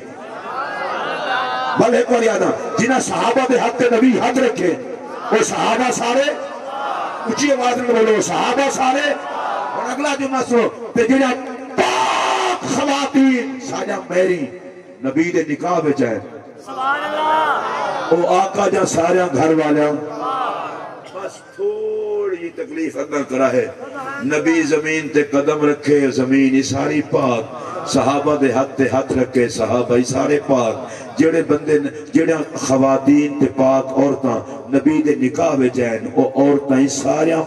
بل ایک بار یادہ جنہ صحابہ دے ہاتھ تے نبی ہاتھ رکھے وہ صحابہ سارے اچھی آواز میں بولو صحابہ سارے اور اگلا جو مسئلہ تے جنہ پاک خواتین ساجہ میری نبی دے نکاح بچائے سبحان اللہ وہ آقا جا سارے گھر والے بس تھوڑی تکلیف اندر کرا ہے نبی زمین تے قدم رکھے زمین ساری پاک صحابہ دے ہاتھ رکھے صحابہ سارے پاک جڑے بندے جڑے خواتین تے پاک عورتاں نبی دے نکاح وچائیں او عورتاں ساریاں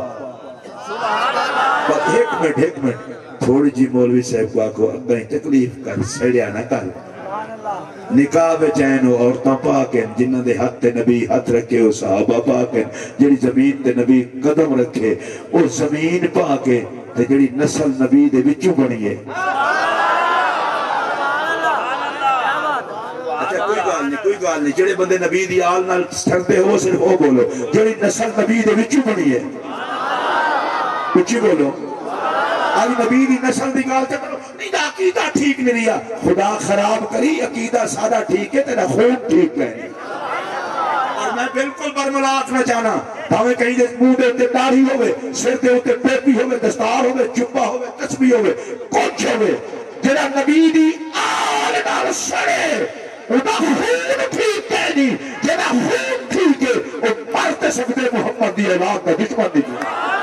پاک ایک منٹ تھوڑی جی مولوی صاحب کو آکھو اگیں تکلیف کر سڑیا نہ کر نکاح وچائیں او عورتاں پاک ہیں جنہاں دے ہاتھ تے نبی ہاتھ رکھے او صحابہ پاک ہیں جڑی زمین تے نبی قدم رکھے او زمین پاک ہے تے جڑی نسل نبی دے وچوں بنی ہے کوئی گال نہیں جڑے بندے نبی دی آل نال سکتے ہو صرف وہ بولو جڑی نسل نبی دے وچوں بنی ہے کچھ بولو آج نبی دی نسل دی گال تے کرو نہیں دا عقیدہ ٹھیک نہیں رہا خدا خراب کری عقیدہ سادہ ٹھیک ہے تیرا خون ٹھیک ہے اور میں بالکل برملا آکھنا چاہنا بھاوے کہیں دے منہ دے ہوتے داڑھی ہوئے سر دے ہوتے پیپی ہوئے دستار ہوئے چپا ہوئے تسبیح ہوئے کچھ ہوئے جڑا نبی دی آل نال سڑے اُنہا خون ٹھیک ہے نہیں جنہا خون ٹھیک ہے وہ مرتے سکتے محمد دی اولاد کا دشمن نہیں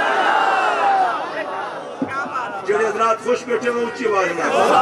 جڑے حضرات خوش بیٹھے ہوئے اچھی آواز میں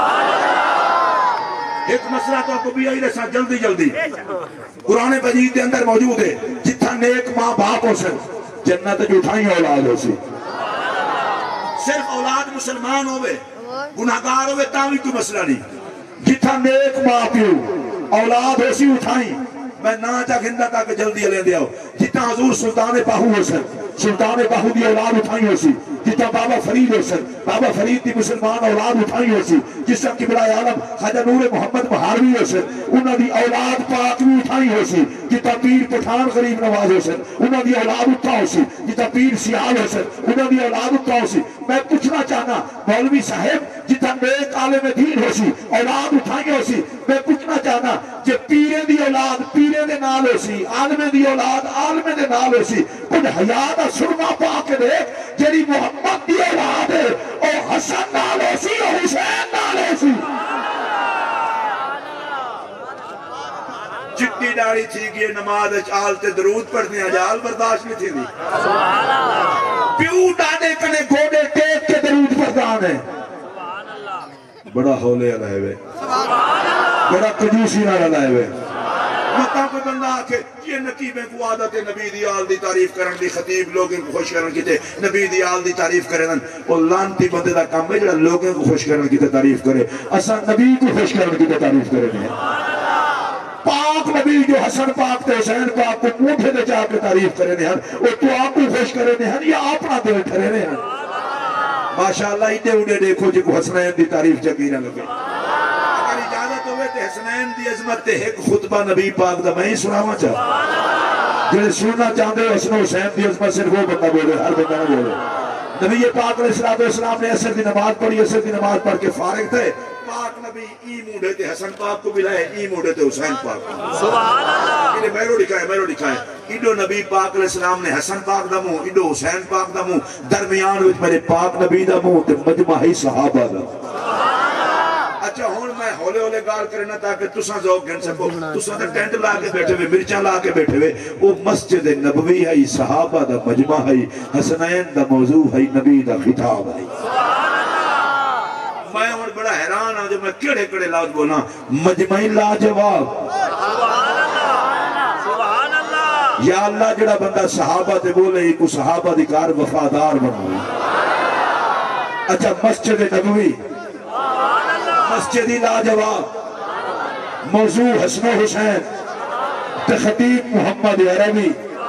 ایک مسئلہ تو آپ کو بھی آئی رسا جلدی جلدی قرآن مجید کے اندر موجود ہے جتنا نیک ماں باپ ہو سن جنت جو اٹھائیں اولاد ہو سی صرف اولاد مسلمان ہوئے گناہگار ہوئے تاوی کوئی مسئلہ نہیں جتنا نیک ماں پیو اولاد ہو سی اٹھائیں میں نہ چاہ گھندہ تاکہ جلدی علیہ دیا ہو جتنا حضور سلطان باہو ہو سن سلطان باہو دی اولاد اٹھائیں ہو سی جتنا بابا فرید ہو سن بابا فرید دی مسلمان اولاد اٹھائیں ہو سی جس طرح قبلہ عالم خواجہ نور محمد مہاروی ہو سن انہوں دی اولاد پاک بھی اٹھائیں ہو سی جتنا پیر پٹھان غریب نواز ہو سن انہوں دی اولاد اٹھا ہو سی جتنا پیر سیال ہو سن انہوں دی اولاد اٹھا ہو سی میں پوچھنا چاہنا مولوی صاحب جتنا نیک عالم دین ہو سی اولاد اٹھائیں ہو سی میں پوچھنا چاہنا جے پیرے دی اولاد پیرے دے نال ہو سی عالم دی اولاد عالم دے نال ہو سی کچھ حیاء دا سرما پا کے دیکھ جیڑی محمد دی اولاد ہے او حسن نال ہو سی او حسین نال ہو سی جتنی ڈاڑی تھی کہ نماز اچھال تے درود پڑھنے اجال برداشت نہیں تھی دی پیو ڈانے کنے گوڑے ٹیک کے درود پردان ہے بڑا ہولے علیہ ہوئے بڑا قدوسی نہ رلائے ہوئے مطلب کوئی بندہ آکے یہ نقیبیں کو عادت نبی دی آل دی تعریف کرن دی خطیب لوگوں کو خوش کرن کی تے نبی دی آل دی تعریف کرن وہ لانتی بندے دا کام ہے جڑا لوگوں کو خوش کرن کی تے تعریف کرے اساں نبی کو خوش کرن کی تے تعریف کرے پاک نبی جو حسن پاک تے حسین پاک کو موٹھے دے چاہ کے تعریف کرے ہیں وہ تو آپ کو خوش کرے ہیں یا اپنا دل ٹھرے ہیں ماشاءاللہ ایڈے اڑے دیکھو جی کو حسنین دی تعریف چکی نہ لگے اگر اجازت ہوئے تے حسنین دی عظمت تے ایک خطبہ نبی پاک دا میں ہی سناوا چاہ جنہیں سننا چاہتے حسن حسین دی عظمت صرف وہ بندہ بولے ہر بندہ نہ بولے نبی پاک علیہ السلام نے عصر دی نماز پڑھی عصر دی نماز پڑھ کے فارغ تھے پاک نبی ای موڑے تھے حسن پاک کو ملائے ای موڑے تھے حسین پاک کو سبحان اللہ انہیں میرو لکھائے ایڈو نبی پاک علیہ السلام نے حسن پاک دا منہ ایڈو حسین پاک دا منہ درمیان وچ میرے پاک نبی دا منہ تے مجمعی صحابہ دا اچھا ہون میں ہولے ہولے گال کرنا تاکہ تساں ذوق گن سکو تساں تے ٹینٹ لا کے بیٹھے ہوئے مرچاں لا کے بیٹھے ہوئے وہ مسجد نبوی ہے صحابہ دا مجمع ہے حسنین دا موضوع ہے نبی دا خطاب ہے میں ہوں بڑا حیران ہوں جو میں کیڑے کڑے لفظ بولا مجمعی لاجواب سبحان اللہ یا اللہ جڑا بندہ صحابہ تے بولے ایک صحابہ دی کار وفادار بنوئی اچھا مسجد نبوی مسجدی لاجواب موضوع حسن و حسین تخطیب محمد عربی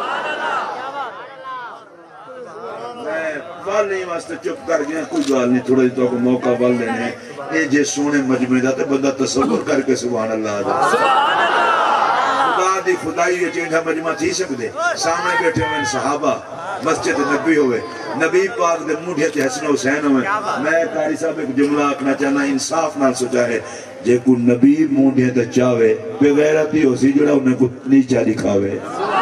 بال نہیں واسطے چپ کر گیا کوئی گال نہیں تھوڑے تو کو موقع بال لینے اے جے سونے مجمع دا تے بندہ تصور کر کے سبحان اللہ دا خدا دی خدائی چینڈا مجمع تھی سکتے سامنے بیٹھے ہوئے صحابہ مسجد نبی ہوئے نبی پاک دے موڑھے تے حسن حسین ہوئے میں قاری صاحب ایک جملہ آکھنا چاہنا انصاف نال سوچا ہے جے کو نبی موڑھے تے چاہوے بغیرتی ہو سی جڑا انہیں کو نیچا دکھاوے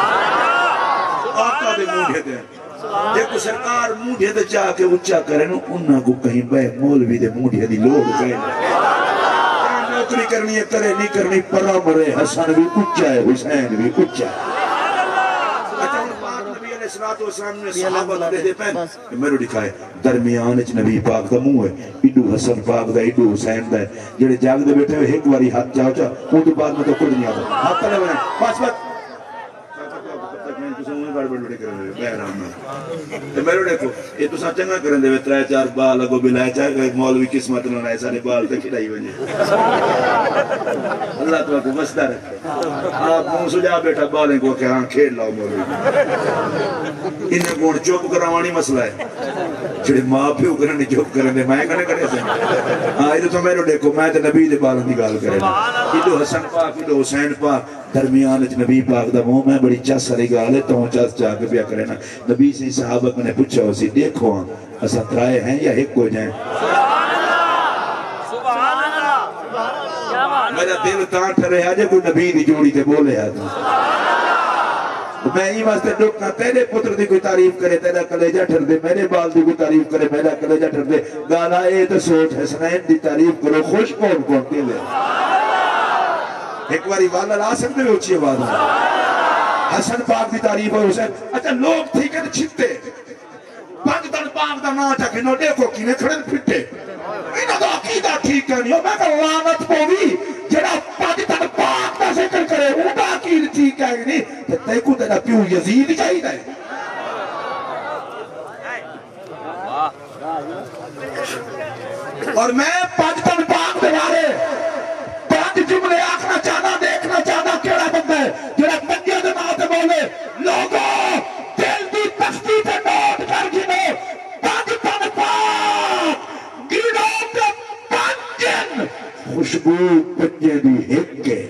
آقا دے موڑھے تے جے کو سرکار موڑھے تے چاہ کے اچھا کرے نو انہاں کو کہیں بے مولوی دے موڑھے دی لوڑ گئے نوکری کرنی ہے کرے نہیں کرنی پرا مرے حسن بھی اچھا ہے حسین بھی اچھا ہے اچھا پاک نبی علیہ السلام نے صحابہ دے دے پہن میرے دکھائے درمیان اچھ نبی پاک دا منہ ہے ایڈو حسن پاک دا ایڈو حسین دا ہے جڑے جاگ دے بیٹھے ہوئے ایک واری ہاتھ چاہو چاہ اون تو بعد میں تو خود نہیں آتا ہاتھ پہلے بنا پاس بات میرے دیکھو یہ تو ساتھ چنگا کرن دے وے ترائے چار بال لگو بلائے چاہے مولوی قسمت نہ لائے سارے بال تے کھڑائی وجے اللہ تو کو مستا رکھے آپ منہ سجا بیٹھا بالیں کو کہ ہاں کھیل لاؤ مولوی انہیں کون چوپ کروانی مسئلہ ہے جڑے ماں پیو کرنے چوپ کرن دے میں کنے کرے سے ہاں یہ تو میرے دیکھو میں تے نبی دے بالوں دی گال کرے ایڈو حسن پاک ایڈو حسین پاک درمیان نبی پاک دا منہ میں بڑی چس والی گال ہے تو چس چاہ کے پیا کرے نا نبی سے صحابہ نے پوچھا اسی دیکھو ہاں اسا ترائے ہیں یا ایک ہو جائیں سبحان اللہ میرا دل تاں ٹھرے آجے کوئی نبی دی جوڑی تے بولے آتا میں ہی واسطے ڈکنا تیرے پتر دی کوئی تعریف کرے تیرا کلیجہ ٹھر دے میرے بال دی کوئی تعریف کرے میرا کلیجہ ٹھر دے گالا اے تو سوچ حسنین دی تعریف کرو خوش کون کون دے لے ایک باری والا لا سکتے ہوئے اچھی آواز حسن پاک دی تعریف اور حسین اچھا لوگ ٹھیک ہے چھتے پانچ دن پاک دا نا چاکے نو دیکھو کینے کھڑن پھٹے انہوں دا عقیدہ ٹھیک کرنی ہو میں کہ لعنت پوی جڑا پانچ دن پاک دا ذکر کرے وہ دا عقید ٹھیک ہے نہیں تو تیکو تیرا پیو یزید چاہی دے اور میں پانچ دن پاک دے بارے پانچ جملے آکھنا چاہنا دیکھنا چاہنا کیڑا بندہ ہے جڑا پنجے دے ناتے بولے لوگوں دل دی تختی تے نوٹ کر گنے پانچ دن پاک گنوں تے پانچن خوشبو پنجے دی ہک کے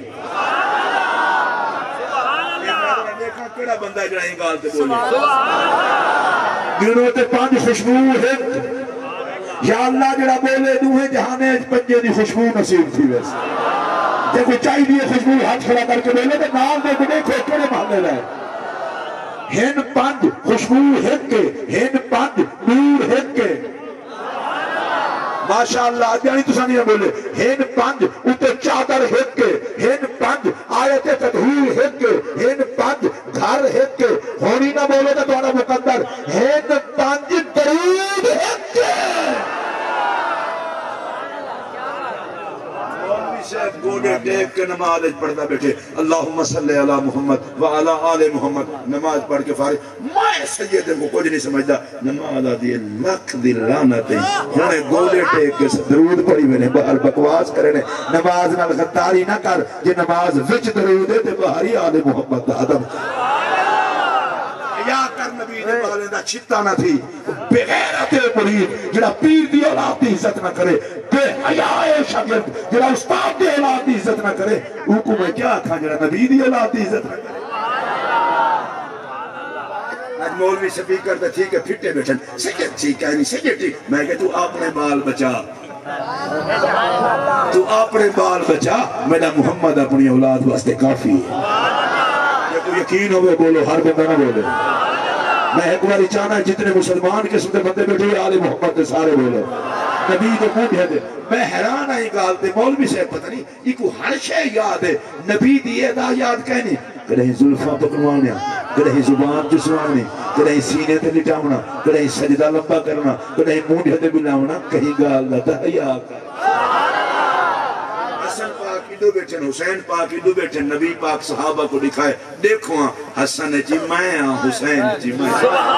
دیکھا کیڑا بندہ ہے جڑا ہی گال تے بولے گنوں تے پانچ خوشبو ہک یا اللہ جڑا بولے دوہے جہانے پنجے دی خوشبو نصیب تھی ویسے دیکھو چاہی دیئے خوشبو ہاتھ کھڑا کر کے بولے تو نام دیکھو دیکھو کڑے محلے رہے ہن پنج خوشبو ہک کے ہن پنج نور ہک کے ماشاءاللہ جانی تو سانیہ بولے ہن پنج اتے چادر ہک کے ہن پنج آیت تدہور ہک کے ہن پنج گھر ہک کے ہونی نہ بولے تو دوارا مقدر ہن پنج درود ہک کے شیخ گوڑے ٹیک کے نماز پڑھتا بیٹھے اللہم صلی علی محمد وعلا آل محمد نماز پڑھ کے فارغ میں سیدے کو کچھ نہیں سمجھتا نماز آدھی لکھ دی لعنت ہونے گوڑے ٹیک کے درود پڑھی میں نے باہر بکواس کرنے نماز نال غداری نہ کر یہ نماز وچ درود ہے تے باہری آل محمد دا ادب یا کر نبی نے بالندہ چھتا نہ تھی بغیرت مرید جڑا پیر دی اولاد دی عزت نہ کرے بے حیائے شاگرد جڑا استاد دی اولاد دی عزت نہ کرے اوکو میں کیا تھا جڑا نبی دی اولاد دی عزت نہ کرے آج مولوی سپیکر تا ٹھیک ہے پھٹے بیٹھن سید ٹھیک ہے نہیں سید ٹھیک میں کہ تو اپنے بال بچا تو اپنے بال بچا میرا محمد اپنی اولاد واسطے کافی ہے تو یقین ہوئے بولو ہر بندہ نہ بولے میں ایک باری چاہنا ہے جتنے مسلمان کے سندر بندے بیٹھے آل محمد دے سارے بولو نبی دے مونڈ ہے دے میں حیران آئی گال دے مولوی سے پتہ نہیں یہ کو ہر شے یاد ہے نبی دیئے دا یاد کہنی کہیں ظلفہ پکڑوانے کہیں زبان جسوانے کہیں سینے تے لٹاونا کہیں سجدہ لمبا کرنا کہیں مونڈ ہے دے بلاونا کہیں گال دا یا کر حسن پاک ادو بیٹھن حسین پاک ادو بیٹھن نبی پاک صحابہ کو دکھائے دیکھو حسن جی میں حسین جی میں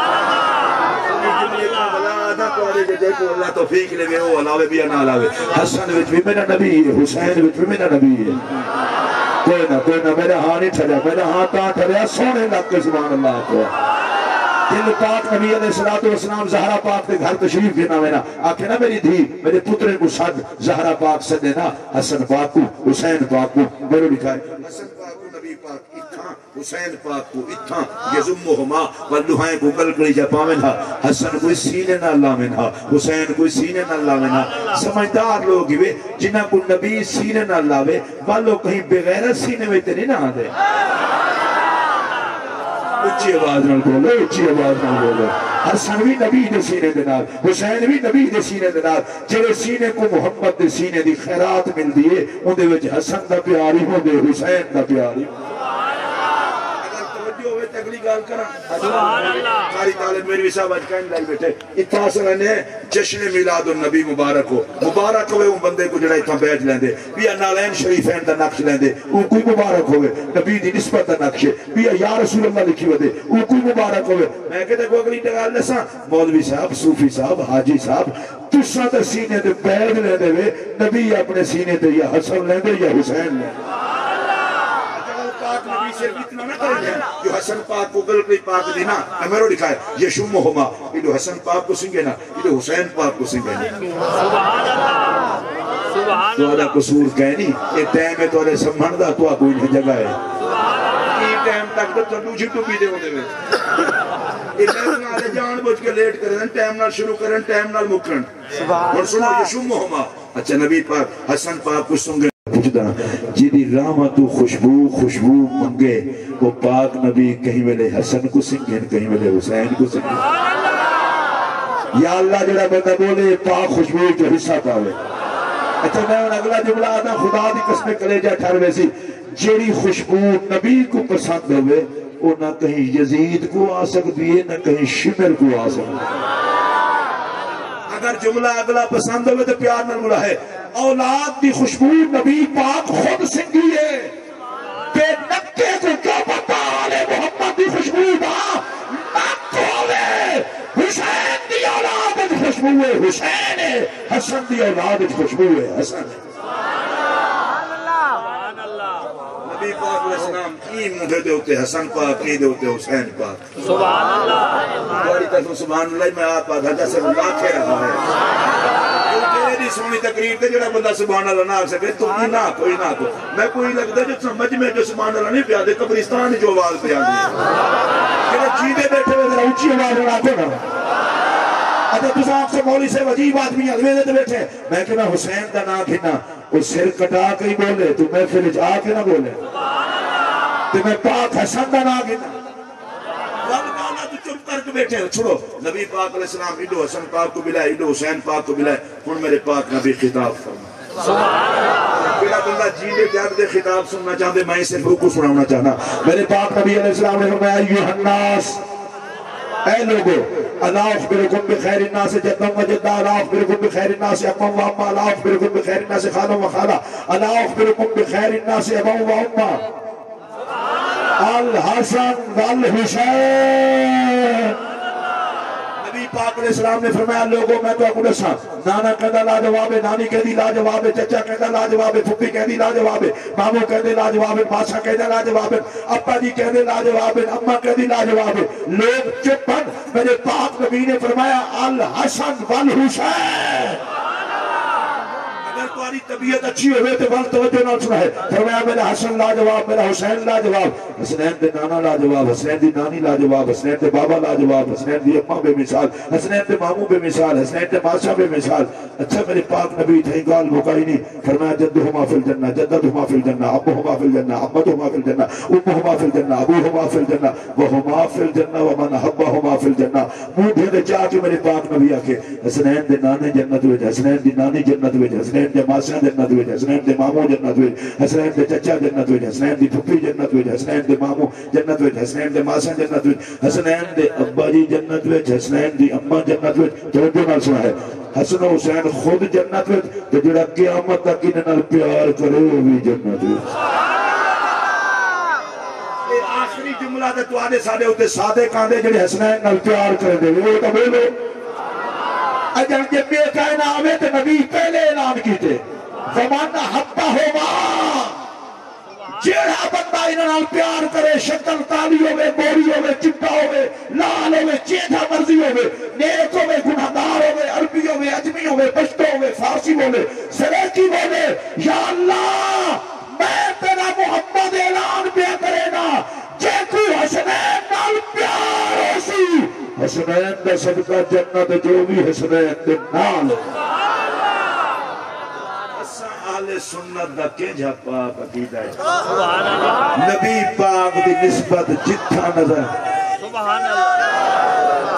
اللہ توفیق لے گئے وہ علاوے بھی نہ علاوے حسن وچ بھی میرا نبی ہے حسین وچ بھی میرا نبی ہے کوئی نہ میرا ہاں نہیں ٹھریا میرا ہاں تاں ٹھریا سونے لگ کے سبحان اللہ کو دل پاک نبی علیہ السلام زہرہ پاک دے گھر تشریف گنا مینا آکھے نا میری دھی میرے پترے کو صد زہرہ پاک صدے نا حسن پاک کو حسین پاک کو میرے لکھائے حسن پاک کو نبی پاک اتھاں حسین پاک کو اتھاں یزمہما واللہائیں کو گلگلی جا پاوینہا حسن کوئی سینے نہ لاوینہا حسین کوئی سینے نہ لاوینہا سمجھدار لوگ ہوئے جنہ کو نبی سینے نہ لاوے والو کہیں بغیر سینے میں تیرے نہ آدھے اچھی آواز نہ بولو اچھی آواز نہ بولو حسن بھی نبی دے سینے دے نال حسین بھی نبی دے سینے دے نال جلے سینے کو محمد دے سینے دی خیرات مل دیئے ان دے وچ حسن دا پیاری ہوں دے حسین دا پیاری اگر توجہ ہوئے تے اگلی گال کرا قاری طالب میری صاحب اج کہیں لائی بیٹھے اتنا سرنے جشن میلاد النبی مبارک ہوئے ان بندے کو جڑا اتنا بیٹھ لیندے بیا نالین شریفین دا نقش لیندے ان کوئی مبارک ہوئے نبی دی نسبت دا نقش بیا یا رسول اللہ لکھی ودے ان کوئی مبارک ہوئے میں کہتے کو اگلی ڈگال لسا مولوی صاحب صوفی صاحب حاجی صاحب تسا تے سینے تے بیٹھ لیندے وے نبی اپنے سینے تے یا حسن لیندے یا حسین لیندے پاک نبی سے اتنا نہ کریں جو حسن پاک کو گلگلی پاک دینا امیرو دکھائے یہ شمہما یہ حسن پاک کو سنگے نا یہ حسین پاک کو سنگے نا تو آدھا قصور کہنی یہ ٹائم ہے تو آدھے سمجھ دا تو کوئی نہیں جگہ ہے یہ ٹائم تک تو دوجی ٹوپی دے ہونے میں یہ ٹائم آدھے جان بوجھ کے لیٹ کریں ٹائم نال شروع کریں ٹائم نال مکرن اور سنو یہ شمہما اچھا نبی پاک حسن پاک کو سنگے جیدی رحمت و خوشبو منگے وہ پاک نبی کہیں ملے حسن کو سنگیں کہیں ملے حسین کو سنگیں یا اللہ جڑا بندہ بولے پاک خوشبو جو حصہ پاوے اچھا میں ان اگلا جملہ آدھا خدا دی قسم کلیجہ ٹھر ویسی جیڑی خوشبو نبی کو پسند ہوئے وہ نہ کہیں یزید کو آ سکتی ہے نہ کہیں شمر کو آ سکتی ہے۔ اگر جملہ اگلا پسند ہوئے تو پیار نہ بولا ہے، اولاد دی خوشبو نبی پاک خود سنگی ہے، کہ نکے کو کیا پتا آلے محمد دی خوشبو دا نک ہوئے، حسین دی اولاد دی خوشبو ہے حسین ہے، حسن دی اولاد دی خوشبو ہے حسن ہے۔ نبی پاک علیہ السلام کی مدھے دے ہوتے حسن پاک کی دے ہوتے حسین پاک، سبحان اللہ، بڑی طرف سبحان اللہ میں آپ آدھا جیسے اللہ کہہ رہا ہے، تیری سونی تقریر تے جڑا بندہ سبحان اللہ نہ آ سکے تو ہی نہ کوئی نہ کو میں کوئی لگتا ہے جو سمجھ میں جو سبحان اللہ نہیں پیا دے قبرستان جو آواز پیا دے جڑے جیدے بیٹھے ہوئے ذرا اونچی آواز اڑا کو نا۔ اگر تُس آپ سے مولی سے عجیب آدمی الوے دے بیٹھے میں کہ میں حسین دا نام گھنا وہ سر کٹا کے ہی بولے تو میں پھر جا کے نہ بولے تو میں پاک حسن دا نام گھنا تو چپ کر کے بیٹھے چھوڑو۔ نبی پاک علیہ السلام ایڈو حسن پاک کو بلائے ایڈو حسین پاک کو بلائے ہن میرے پاک نبی خطاب فرما بلا بندہ جیدے جاگ دے خطاب سننا چاہتے میں صرف کو سنانا چاہنا۔ میرے پاک نبی علیہ السلام نے فرمایا ایوہ الناس اے لوگو الا اخبرکم بخیر الناس جدا و جدا، الا اخبرکم بخیر الناس اما و اما، الا اخبرکم بخیر الناس خالا و خالا، الا اخبرکم بخیر الناس ابا و اما، الحسن والحسین۔ نبی پاک علیہ السلام نے فرمایا لوگوں میں تو اپنے ساتھ نانا کہتا لاجواب ہے، نانی کہتی لاجواب ہے، چچا کہتا لاجواب ہے، پھپھی کہتی لاجواب ہے، ماموں کہتے لاجواب ہے، پاسا کہتا لاجواب ہے، ابا جی کہتے لاجواب ہے، اماں کہتی لاجواب ہے۔ لوگ چپ پڑ، میرے پاک نبی نے فرمایا الحسن والحسین۔ اگر تمہاری طبیعت اچھی ہوئے تو وقت توجہ نہ سنا ہے، فرمایا میرا حسن لاجواب، میرا حسین لاجواب، حسنین دے نانا لاجواب، حسنین دی نانی لاجواب، حسنین دے بابا لاجواب، حسنین دی اماں بے مثال، حسنین دے ماموں بے مثال، حسنین دے ماسا بے مثال۔ اچھا میرے پاک نبی تھے گال مکائی نہیں، فرمایا جدہما فی الجنہ، جدہما فی الجنہ، ابوہما فی الجنہ، امتہما فی الجنہ، امہما فی الجنہ، ابوہما فی الجنہ، وہما فی الجنہ ومن حبہما فی الجنہ۔ منہ دے چاہ کے میرے پاک نبی آکے حسنین دے نانے جنت وچ، حسنین دی نانی جنت وچ، حسنین دے ماسا جنت وچ، حسنین دے ماموں جنت وچ، حسنین دے چچا جنت وچ، حسنین دی پھپھی جنت وچ، حسنین دے ماموں جنت وچ، حسنین دے ماسا جنت وچ، حسنین دے ابا جی جنت وچ، حسنین دی اماں جنت وچ۔ توجہ نال سنا ہے حسن و حسین خود جنت وچ تے جڑا قیامت تک انہاں نال پیار کرے وہ بھی جنت وچ۔ اے آخری جملہ تے تواڈے ساڈے اوتے سادے کاندے جڑے حسنین نال پیار کرے دے وہ تے بولو اجن جے بے کائنا آوے تے نبی پہلے اعلان کیتے فمن حبہما، جیڑا بندہ انہاں نال پیار کرے شکل کالی ہوئے، موری ہوئے، چٹا ہوئے، لال ہوئے، جیڑا مرضی ہوئے، نیک ہوئے، گناہگار ہوئے، عربی ہوئے، اجمی ہوئے، پشتو ہوئے، فارسی ہوئے، سریکی ہوئے، یا اللہ میں تیرا محمد اعلان پہ کرے نا جے کوئی حسنین نال پیار ہو سی حسنین دا صدقہ جنت جو بھی حسنین دے نال۔ اہل سنت دا کیجا پاک عقیدہ ہے، نبی پاک دی نسبت جتھا نظر سبحان اللہ،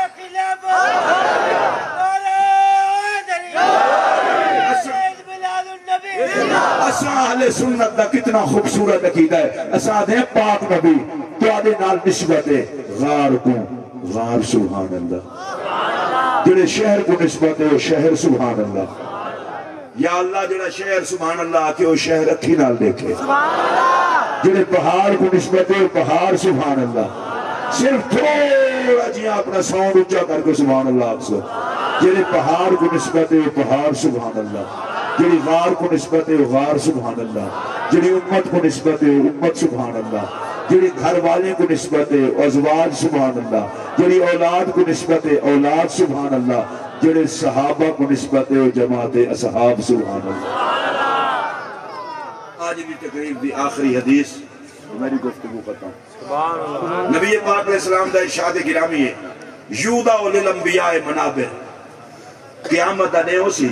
اساں اہل سنت دا کتنا خوبصورت عقیدہ ہے۔ اساں دے پاک نبی تو آدھے نال نسبت ہے غار کو غار سبحان اللہ، جڑے شہر کو نسبت ہے وہ شہر سبحان اللہ۔ یا اللہ جڑا شہر سبحان اللہ آکے وہ شہر اکھی نال دیکھے، جڑے پہاڑ کو نسبت ہے وہ پہاڑ سبحان اللہ، صرف تھوڑا جی اپنا ساؤنڈ اونچا کر کے سبحان اللہ آپ سے، جڑے پہاڑ کو نسبت ہے وہ پہاڑ سبحان اللہ، جڑی غار کو نسبت ہے وہ غار سبحان اللہ، جڑی امت کو نسبت ہے وہ امت سبحان اللہ، جڑی گھر والے کو نسبت ہے ازواج سبحان اللہ، جڑی اولاد کو نسبت ہے اولاد سبحان اللہ، جڑے صحابہ کو نسبت ہے جماعت اصحاب سبحان اللہ۔ آج بھی تقریب دی آخری حدیث میری گفتگو کرتا ہوں۔ نبی پاک علیہ السلام دا ارشاد گرامی ہے یودع للانبیاء منابر، قیامت دا نہیں ہو سی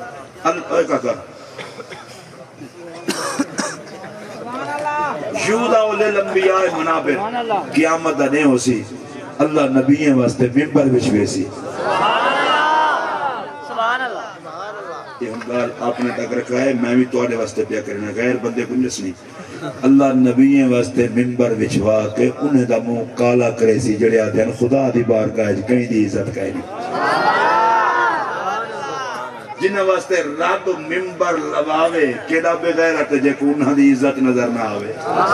یودع للانبیاء منابر، قیامت دا نہیں ہو سی اللہ نبییں واسطے ممبر بچھوے سی۔ سرکار اپنے تک رکھا ہے میں بھی توڑے واسطے پیا کرنا غیر بندے کو نس نہیں اللہ نبییں واسطے منبر وچھوا کے انہیں دا منہ کالا کرے سی جڑے آتے ہیں خدا دی بارگاہ کہیں دی عزت کہیں نہیں جنہیں واسطے رب منبر لواوے کیڑا بغیرت جے کو انہاں دی عزت نظر نہ آوے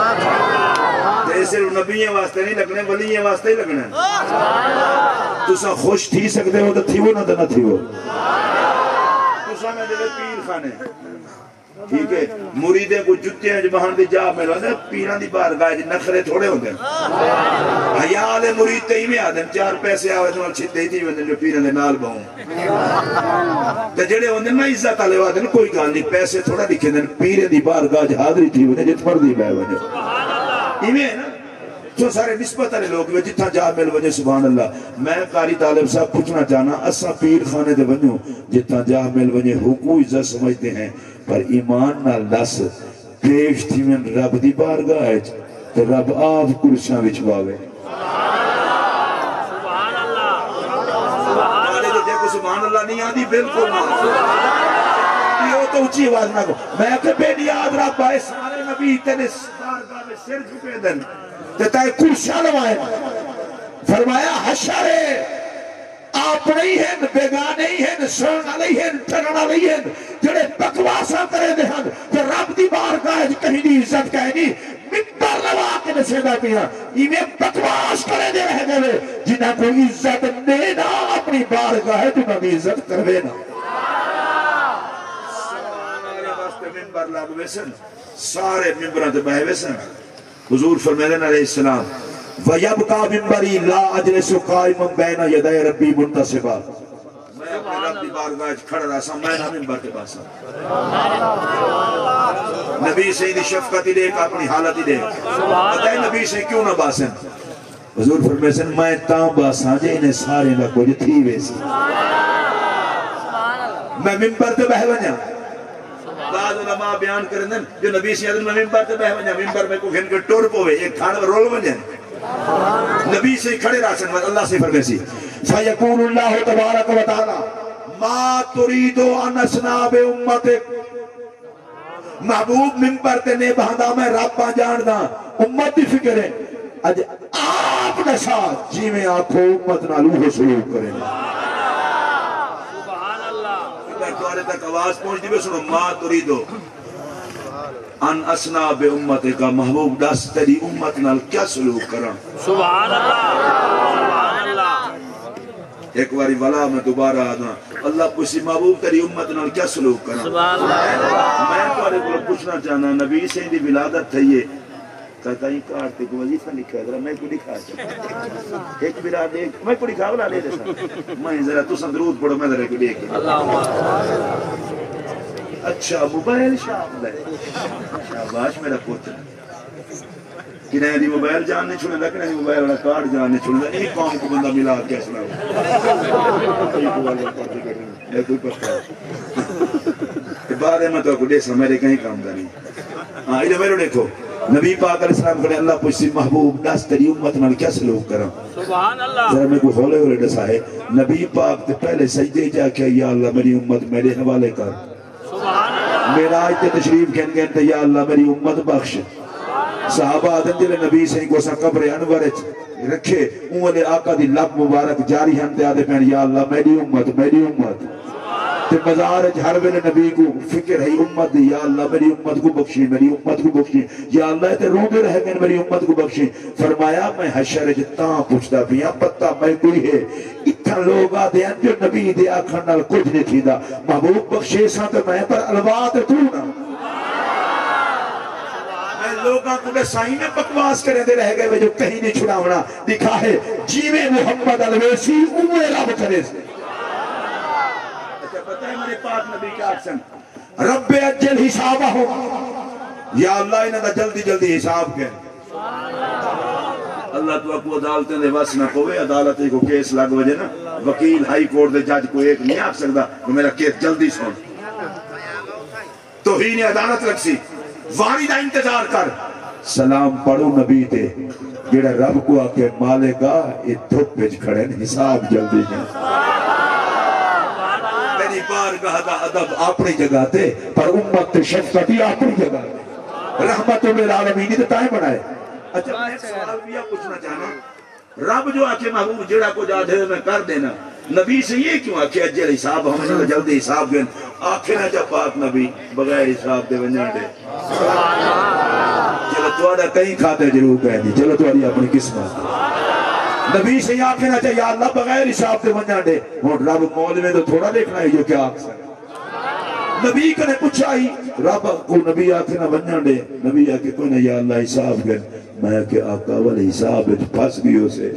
صرف نبییں واسطے نہیں لگنے ولییں واسطے ہی لگنے تسا خوش تھی سکتے ہو تو تھی وہ نہ تھی وہ تسا میں دے پیر خانے ٹھیک ہے مریدے کو جتے ہیں جبہان دی جا میں لوگ پیران دی بارگاہ جی نخرے تھوڑے ہوندے ہیں حیال مرید تے ہی میں آدھیں 4 پیسے آوے تو چھتے ہی تھی ہوندے جو پیران دے نال باؤں تے جڑے ہوندے میں عزت آلے وادیں کوئی گال نہیں پیسے تھوڑا لکھے دیں پیران دی بارگاہ جی حاضری تھی ہوندے جت مردی بے وجہ ایمیں ہے نا جو سارے نسبت والے لوگ وہ جتنا جا مل وجہ سبحان اللہ میں قاری طالب صاحب پوچھنا چاہنا اسا پیر خانے دے ونجو جتنا جا مل وجہ حقوق عزت سمجھتے ہیں پر ایمان نہ لس پیش تھی من رب دی بارگاہ ہے تو رب آپ کرشاں وچھواوے سبحان اللہ سبحان اللہ نہیں آدھی بالکل نہ یہ تو اچھی آواز نہ کو میں کہ بے نیاد رب آئے سارے نبی تیرے بارگاہ میں سر جھکے دن تیتائے کرشاں لوائے فرمایا حشرے آپ نہیں ہیں بیگانے ہی ہیں سرنا نہیں ہیں ٹھگنا نہیں ہیں جڑے بکواسا کرے دے ہیں جو رب دی بارگاہ کہیں دی عزت کہیں نہیں ممبر لوا کے نسیدہ پیا انہیں بکواس کرے دے رہ گئے جنہاں کو عزت دینا اپنی بارگاہ جنہاں بھی عزت کروے نا ممبر لگوے سن سارے ممبران تے بہوے سن حضور فرمیدن علیہ السلام وَيَبْقَى مِنْبَرِي لَا أَجْلِسُ قَائِمًا بَيْنَ يَدَيْ رَبِّي مُنْتَصِبًا میں اپنے رب دی بارگاہ کھڑا رہا سا میں نہ ممبر کے پاس نبی سے دی شفقت ہی دیکھ اپنی حالت ہی دیکھ بتائیں نبی سے کیوں نہ باسیں حضور فرمیدن میں تاں باساں جے انہیں سارے لگو جو تھی ویسی میں ممبر تے بہ ونجا بعض علماء بیان کرنے جو نبی سے میں ممبر تے بہ ونجا ممبر میں کو گھن کے ٹور پوے ایک کھانا رول ونجا نبی سے کھڑے راسن اللہ سے فرمیسی فَيَقُولُ اللَّهُ تَبَارَكَ وَتَعَالَى مَا تُرِيدُ أَنْ أَسْنَا بِأُمَّتِكَ محبوب ممبر تے نے بہندہ میں رب پا جان دا امت دی فکر ہے اج آپ نے ساتھ جی میں آنکھوں امت نالو ہو سلوک کریں سبحان اللہ اگر توارے تک آواز پہنچ دی بے سنو ما تُرِيدُ ان اسنا بے امت کا محبوب دس تیری امت نال کیا سلوک کرن سبحان اللہ سبحان اللہ ایک باری والا میں دوبارہ آنا اللہ پوچھی محبوب تیری امت نال کیا سلوک کرن سبحان اللہ میں تو آرے کو پوچھنا چاہنا نبی سے دی ولادت تھا یہ کہتا ہی کارتے کو وظیفہ لکھا ہے ذرا میں کو دکھا چاہتا ایک برا دیکھ میں کو دکھا بلا لے دیسا میں ذرا تو سندرود پڑھو میں ذرا کو دیکھ اچھا موبائل شاباش میرا پوتر کنہیں دی موبائل جاننے چھوڑے لگ کنہیں دی موبائل والا کارڈ جاننے چھوڑے لگ ایک قوم کو بندہ ملا کیسے لگا میں کوئی پتہ ہے بارے میں تو کچھ ایسا میرے کہیں کام داری ہاں ادھر میرے دیکھو نبی پاک علیہ السلام کرے اللہ پوچھتی محبوب دس تیری امت نال کیا سلوک کرم سبحان اللہ ذرا میں کوئی ہولے ہولے ڈسا ہے نبی پاک تے پہلے سجدے جا کے یا اللہ میری امت میرے حوالے کر میرا آج تے تشریف کہن گئن تے یا اللہ میری امت بخش صحابہ آدم جلے نبی سے کو سا قبر انور رکھے اولے آقا دی لب مبارک جاری ہم تے آدھے پہن یا اللہ میری امت تے مزار ہر ویلے نبی کو فکر ہے امت دی یا اللہ میری امت کو بخشی میری امت کو بخشی یا اللہ تے روبے رہ گئے میری امت کو بخشی فرمایا میں حشر جتاں پوچھتا پیا پتہ میں کوئی ہے اتنا لوگ آدھے ہیں جو نبی دے آکھر نال کچھ نہیں تھی دا محبوب بخشے ساں تے میں پر الوات تو نا میں لوگاں کو دے سائیں میں بکواس کریں دے رہ گئے جو کہیں نہیں چھڑاونا دکھا ہے جیوے محمد الویسی اوے رب کرے سے پتہ ہے میرے پاک نبی کے آکسن رب اجل حسابہ ہو یا اللہ انہاں دا جلدی جلدی حساب کے اللہ تو اکو عدالتیں دے وس نہ کوئے عدالت کو کیس لگ وجہ نا وکیل ہائی کورٹ دے جج کو ایک نہیں آکھ سکتا وہ میرا کیس جلدی سن توہین عدالت لگ سی وانی دا انتظار کر سلام پڑھو نبی تے جیڑا رب کو آکے مالکا یہ دھوپ پیچ کھڑے حساب جلدی ہے بارگاہ دا ادب اپنی جگہ تے پر امت تے شفقتی اپنی جگہ تے رحمت للعالمین تے تائیں بنائے. اچھا میں ایک سوال بھی پوچھنا چاہنا رب جو آکے محبوب جڑا کو جا دے میں کر دینا نبی سے یہ کیوں آکے اجل حساب ہمیں جلدی حساب گئن آکے نہ جب پاک نبی بغیر حساب دے ونجان دے چلو توڑا کہیں کھاتے ضرور کہہ دی چلو توڑی اپنی قسمت نبی سے یہ آکے نہ چاہیے اللہ بغیر حساب دے ونجان دے اور رب مول میں تو تھوڑا دیکھنا ہے جو کیا آکھ سکتا نبی کنے پوچھا ہی رب کو نبی آکے نہ ونجان دے نبی آکے کوئی نہ یا اللہ حساب گئن میں کہ آقا والے حساب ہے پھس گئی اسے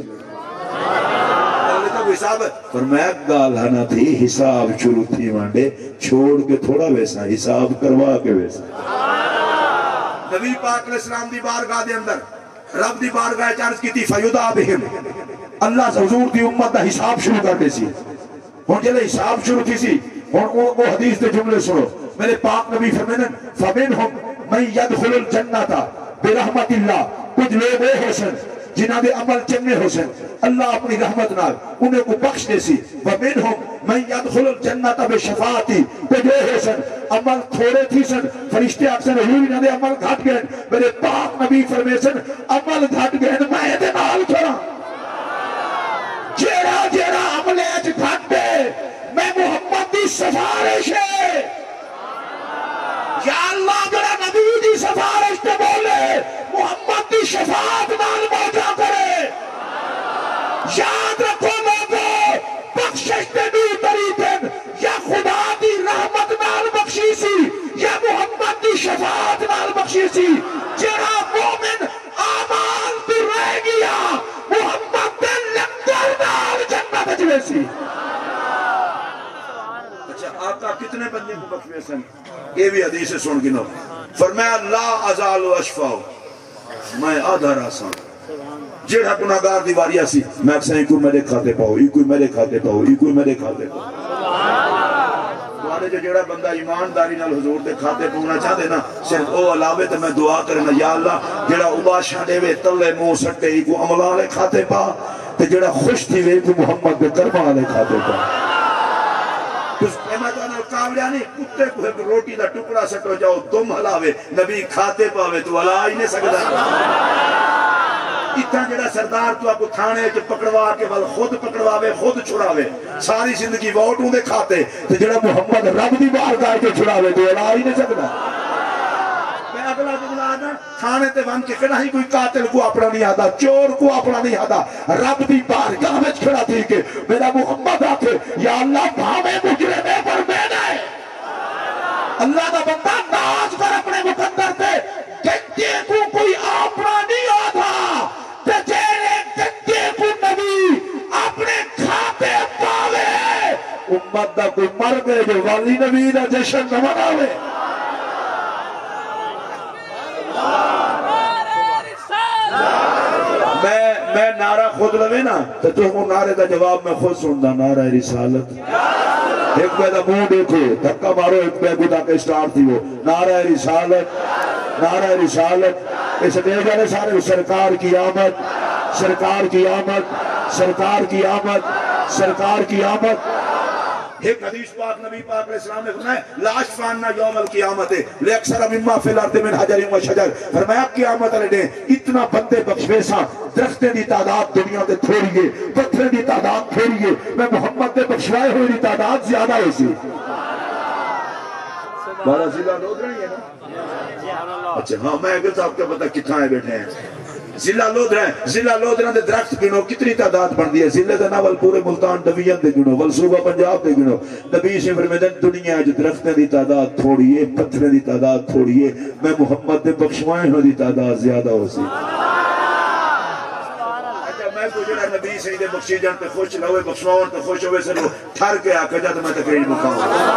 فرمایا گال ہنا تھی حساب شروع تھی وانڈے چھوڑ کے تھوڑا ویسا حساب کروا کے ویسا نبی پاک علیہ السلام دی بارگاہ دے اندر رب دی بارگاہ چارج کی تھی فیدا بہم اللہ حضور دی امت دا حساب شروع کر دے سی ہون جلے حساب شروع کی سی ہون وہ حدیث دے جملے سنو میرے پاک نبی فرمینن فمنہم من یدخل الجنہ برحمت اللہ کچھ لوگ وہ حسن جنہ دے عمل چنگے حسن اللہ اپنی رحمت نال انہیں کو بخش دے سی وَمِنْهُمْ مَنْ يَدْخُلُ الْجَنَّةَ بِشَفَاعَتِي کچھ وہ حسن عمل تھوڑے تھی سن فرشتے اکثر ہوئی نہ دے عمل گھٹ گئے میرے پاک نبی فرمے سن عمل گھٹ گئے میں دے نال کھڑا جیڑا جیڑا عمل ایج گھٹ دے میں محمد دی سفارش ہے یا اللہ جڑا نبی دی سفارش تے بولے محمد دی شفاعت نال موجہ کرے یاد رکھو لوگو بخشش تے دو طریقیں یا خدا دی رحمت نال بخشی سی یا محمد دی شفاعت نال بخشی سی جڑا مومن آمال تو رہ گیا محمد دے لنگر نال جنت جوے سی آقا کتنے بندے کو بخشوے سن یہ بھی حدیث سے سن گنو فرمایا لا ازال و اشفاؤ میں آدھا راسان جیڑا گناہگار دیواریا سی میں اکسا ہی کوئی میرے کھاتے پاؤ ہی کوئی میرے کھاتے پاؤ ہی کوئی میرے کھاتے پاؤ دوارے جو جیڑا بندہ ایمانداری نال حضور دے کھاتے پاؤنا چاہ دینا صرف او علاوے تے میں دعا کرنا یا اللہ جیڑا اباشا دے وے تلے مو سٹے ہی کو عمل آلے کھاتے پا تے جیڑا خوش تھی وے کو محمد دے کرما آلے کھاتے پا کاملیانی کتے کو ایک روٹی دا ٹکڑا سٹو جاؤ تم ہلاوے نبی کھاتے پاوے تو ہلا ہی نہیں سکتا اتنا جڑا سردار تو آپ کو تھانے جو پکڑوا کے بل خود پکڑواوے خود چھڑاوے ساری زندگی ووٹوں دے کھاتے تو جڑا محمد رب دی بارگاہ کے چھڑاوے تو ہلا ہی نہیں سکتا میں اگلا جملہ آنا تھانے تے ون کے کڑا ہی کوئی قاتل کو اپنا نہیں آتا چور کو اپنا نہیں آتا رب دی بارگاہ میں کھڑا تھی کہ میرا محمد آتے یا اللہ بھامے مجرمے پر مینا ہے اللہ دا بندہ ناز کر اپنے مقدر تے گنجے کو کوئی اپنا نہیں آتا تے جیرے گنجے کو نبی اپنے کھاتے پاوے امت دا کوئی مر گئے جو والی نبی دا جشن نہ مناوے میں نعرہ خود لوے نا تو تم نعرے دا جواب میں خود سننا نعرہ رسالت ایک بیدہ منہ دیکھو دھکا مارو ایک بیدہ تاکہ اسٹار تھی وہ نعرہ رسالت اس دے جانے سارے سرکار کی آمد سرکار کی آمد سرکار کی آمد سرکار کی آمد ایک حدیث پاک نبی پاک علیہ السلام نے فرمایا لا اشفعنا یوم القیامت لیکسر مما فی الارض من حجر و شجر فرمایا قیامت والے دن اتنا بندے بخشوے سا درختیں دی تعداد دنیا تے تھوڑی ہے پتھریں دی تعداد تھوڑی ہے میں محمد دے بخشوائے ہوئی دی تعداد زیادہ ہے سی بارہ ضلع لوگ رہی ہے نا اچھا ہاں میں اگر صاحب کے پتہ کتنا ہے بیٹھے ہیں ضلع لودرہ دے درخت گنو کتنی تعداد بن دی ہے ضلع دے ناول پورے ملتان ڈویژن دے گنو والصوبہ پنجاب دے گنو نبی سے فرمیدن دنیا جو درختیں دی تعداد تھوڑی ہے پتھریں دی تعداد تھوڑی ہے میں محمد دے بخشوائیں ہو دی تعداد زیادہ ہو سی اچھا میں کو جڑا نبی سے دے بخشی جان تے خوش لوے بخشوائیں تے خوش ہوئے سے ٹھر کے آکا جا تو میں تقریر مقام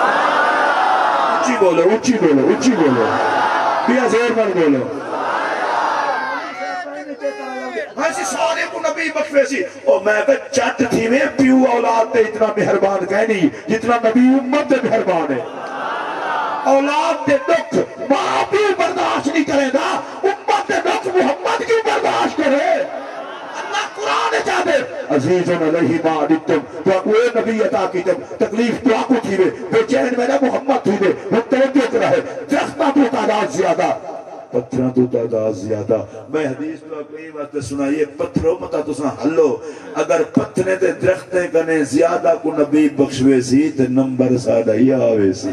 اچھی بولو بیا زور پر بولو ایسی سارے کو نبی بخشوے سی اور میں کہ چٹ تھی میں پیو اولاد تے اتنا مہربان کہنی جتنا نبی امت تے مہربان ہے اولاد تے دکھ ماں پیو برداشت نہیں کرے گا امت تے دکھ محمد کیوں برداشت کرے اللہ قرآن چاہ دے عزیز علیہ ما عنتم تو آپ اے نبی عطا کی تکلیف تو آپ کو تھی وے بے چین میرا محمد تھی وے متوجہ کرا ہے درختہ تو تعداد زیادہ پتھروں تو تعداد زیادہ میں حدیث تو اپنی واسطے سنائیے پتھروں متا تو سن حلو اگر پتھرے تے درختے کنے زیادہ کو نبی بخشوے سی تے نمبر ساڑھا ہی آوے سی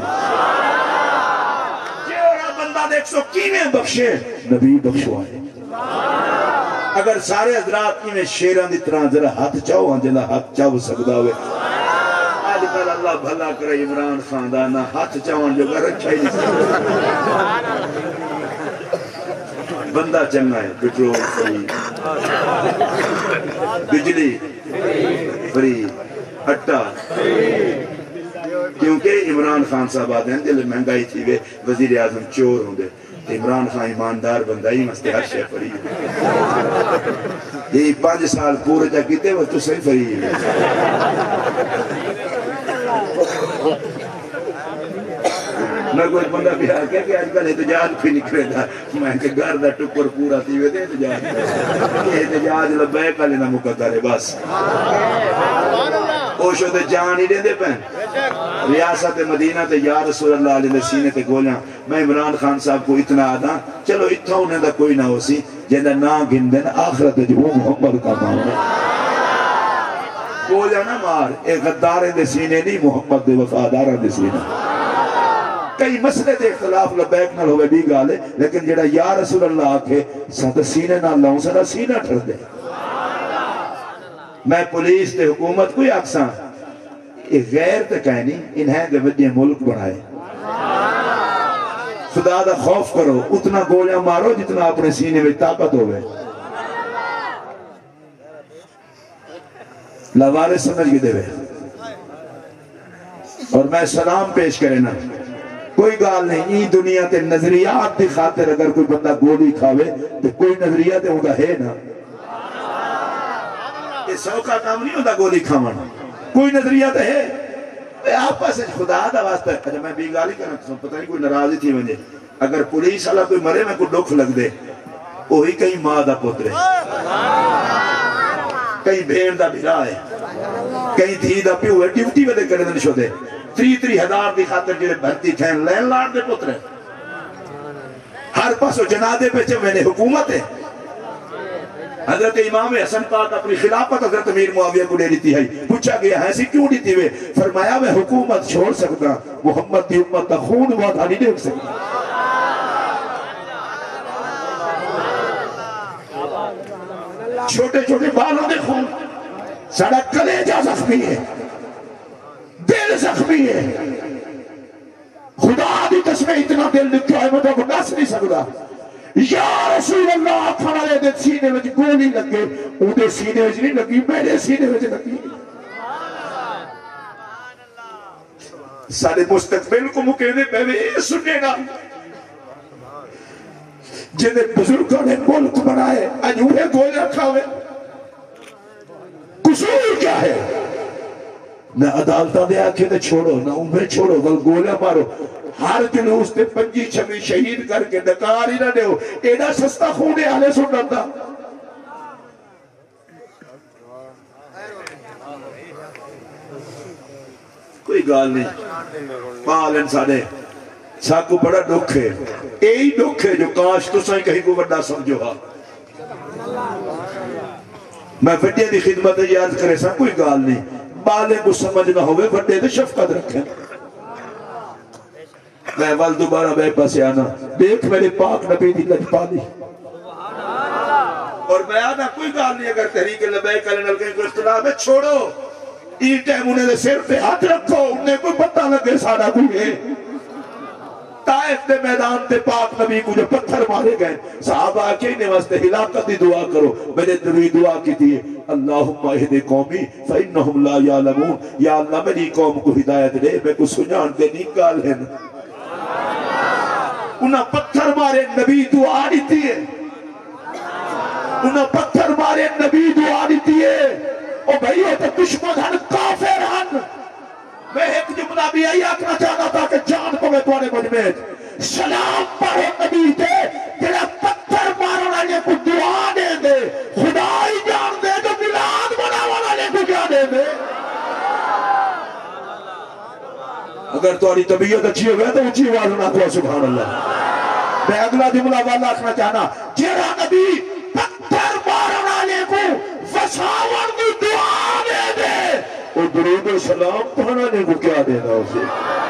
جیڑا بندہ دیکھ سو کینے بخشے نبی بخشوائے اگر سارے حضرات کی میں شیران دی طرح ذرا ہاتھ چاہو ہاں جنہ ہاتھ چاہو سکتا ہوئے آج کل اللہ بھلا کرے عمران خاندانہ ہاتھ چاہوان جو کر اچھا ہی نہیں سکتا بندہ چنگا ہے پیٹرول فری بجلی فری اٹا کیونکہ عمران خان صاحب آتے ہیں جلے مہنگائی تھی وے وزیر اعظم چور ہوں گے عمران خان ایماندار بندہ ہی مستے ہر شے فری یہ 5 سال پورے جا کیتے وہ تو صحیح فری ہے میں کوئی بندہ بھی آکے کہ آج کل احتجاج بھی نکلے دا میں کہ گھر دا ٹکر پورا تھی وے دے احتجاج لبے کالے نہ مقدر ہے بس اوشو دے جان ہی دے پہن ریاست مدینہ تے یا رسول اللہ علیہ سینے تے گولیاں میں عمران خان صاحب کو اتنا آدھا چلو اتنا انہیں دا کوئی نہ ہو سی جیندہ نا گندن آخرت جو محمد کا مانا گولیاں نہ مار ایک غدارے دے سینے نہیں محمد دے وفادارہ دے سینے کئی مسئلے دے اختلاف لبیک نہ ہوئے بھی گالے لیکن جڑا یا رسول اللہ آکھے ساتھ سینے نہ لاؤں سارا سینہ ٹھر دے میں پولیس تے حکومت کوئی اکساں غیر تے کہنی انہیں دے وجہ ملک بڑھائے خدا دا خوف کرو اتنا گولیاں مارو جتنا اپنے سینے میں طاقت ہوئے لوارے سمجھ گئے دے اور میں سلام پیش کرے نا کوئی گال نہیں یہ دنیا تے نظریات دی خاطر اگر کوئی بندہ گولی کھاوے تو کوئی نظریات ہوگا ہے نا یہ سوکھا کام نہیں ہوتا گولی کھاوانا کوئی نظریات ہے آپ پاس خدا دا واسطہ ہے اچھا میں بھی گالی کرنا پتہ نہیں کوئی ناراضی تھی مجھے اگر پولیس والا کوئی مرے میں کوئی دکھ لگ دے وہی کہیں ماں دا پترے کہیں بھیڑ دا بھیرا ہے کہیں دھی دا پیو ہے ڈیوٹی میں دے کرنے دن شو دے 3,000 دی خاطر جلے بھرتی تھین لین لار دے پترے ہر پاس و جنادے پہ چوے نے حکومت ہے حضرت امام حسن پاک اپنی خلافت حضرت امیر معاویہ کو لے لیتی ہے پوچھا گیا ہے ایسی کیوں لیتی ہوئے فرمایا میں حکومت چھوڑ سکتا محمد دی امت تا خون وعدہ نہیں دیکھ سکتا چھوٹے چھوٹے بالوں دے خون ساڑھا کلیجہ زخمی ہے دل زخمی ہے خدا دی قسمیں اتنا دل لکھا ہے مجھے کو نس نہیں سکتا یا رسول اللہ کھڑا لے دے سینے میں گولی لگے اُنہیں سینے میں نہیں لگی میرے سینے میں لگی سارے مستقبل کو مکینے پہلے یہ سننے گا جنہیں بزرگوں نے ملک بنائے انہوں گولے رکھا ہوئے قصور کیا ہے نہ عدالتہ دے آکھے دے چھوڑو نہ انہیں چھوڑو بل گولے مارو ہر جلوس تے 25-26 شہید کر کے ڈکار ہی نہ دے ہو ایڈا سستا خونے آلے سننا تھا کوئی گال نہیں مال انسانے ساکو بڑا دکھ ہے یہی دکھ ہے جو کاش تو سائیں کہیں کو بڑا سمجھو ہاں میں وڈے دی خدمت یاد کرے سا کوئی گال نہیں بالے کو سمجھ نہ ہوئے وڈے دی شفقت رکھیں میں وال دوبارہ بے پاس آنا دیکھ میرے پاک نبی دی لجپالی اور میں آنا کوئی گال نہیں اگر تحریک لبیک علی نلکے کو اختلاف ہے چھوڑو این ٹائم انہیں دے سر پہ ہاتھ رکھو انہیں کوئی پتہ لگے سارا کوئی ہے طائف دے میدان تے پاک نبی کو جو پتھر مارے گئے صحابہ آکے انہیں واسطے ہلاکت دی دعا کرو میں نے دروی دعا کی دیئے اللہم اہد قومی فإنہم لا یعلمون یا اللہ میری قوم کو ہدایت دے میں کو سنان دے نکال ہے انہاں پتھر مارے نبی دعا دیتی ہے انہاں پتھر مارے نبی دعا دیتی ہے او بھائیو تو دشمن ہن کافر ہن میں ایک جملہ بھی آئی آکنا چاہتا تھا کہ جان کو میں توانے مجمعیت سلام پڑھے نبی دے جنہیں پتھر مارنا لے کو دعا دے دے خدا ہی جان دے جو ملاد بنا والا اگر تمہاری طبیعت اچھی ہو گیا تو اچھی آواز نہ کہو سبحان اللہ. میں اگلا جملہ والا آخنا چاہنا جیڑا نبی پتھر مارن والے کو وساون کی دعا دے دے وہ درود و سلام پڑھنے کو کیا دینا اسے.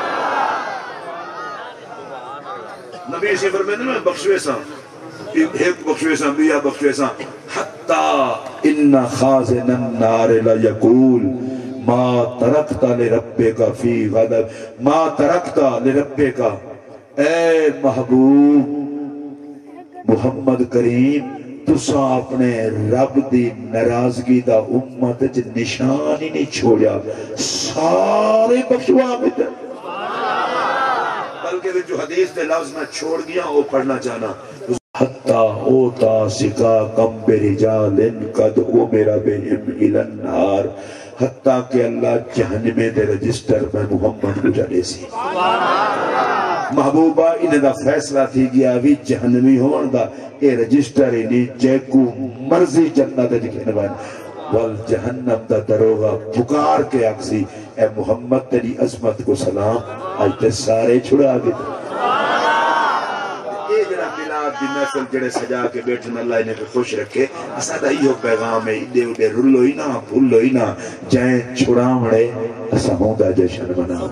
نبی سے فرمائے نا بخشوے سا ایک بخشوے سا بیا بخشوے سا حتی ان خازن النار لیقول ما ترکت لربک فی غضب ما ترکت لربک. اے محبوب محمد کریم تسا اپنے رب دی ناراضگی دا امت چ نشان ہی نہیں چھوڑیا سارے بخشوا میں. بلکہ جو حدیث دے لفظ میں چھوڑ گیا وہ پڑھنا چاہنا حتی اوتا سکا کم برجال قد امر بهم الى النار. حتیٰ کہ اللہ جہنمے دے رجسٹر میں محمد کو جڑے سی. محبوبہ انہیں دا فیصلہ تھی گیا بھی جہنمی ہون دا اے رجسٹر انہیں جے کو مرضی جنت جکھنے بائن والجہنم دا دروغہ پکار کے اکسی اے محمد تیری عظمت کو سلام آج تے سارے چھڑا گئے. یہ جنہ ملاد دی محفل جڑے سجا کے بیٹھن اللہ انہیں پہ خوش رکھے اسا دا ایہو پیغام ہے اڈے اڈے رلو ہی نہ بھولو ہی نہ جائیں چھڑا مڑے اسا ہوں دا جشن بنا.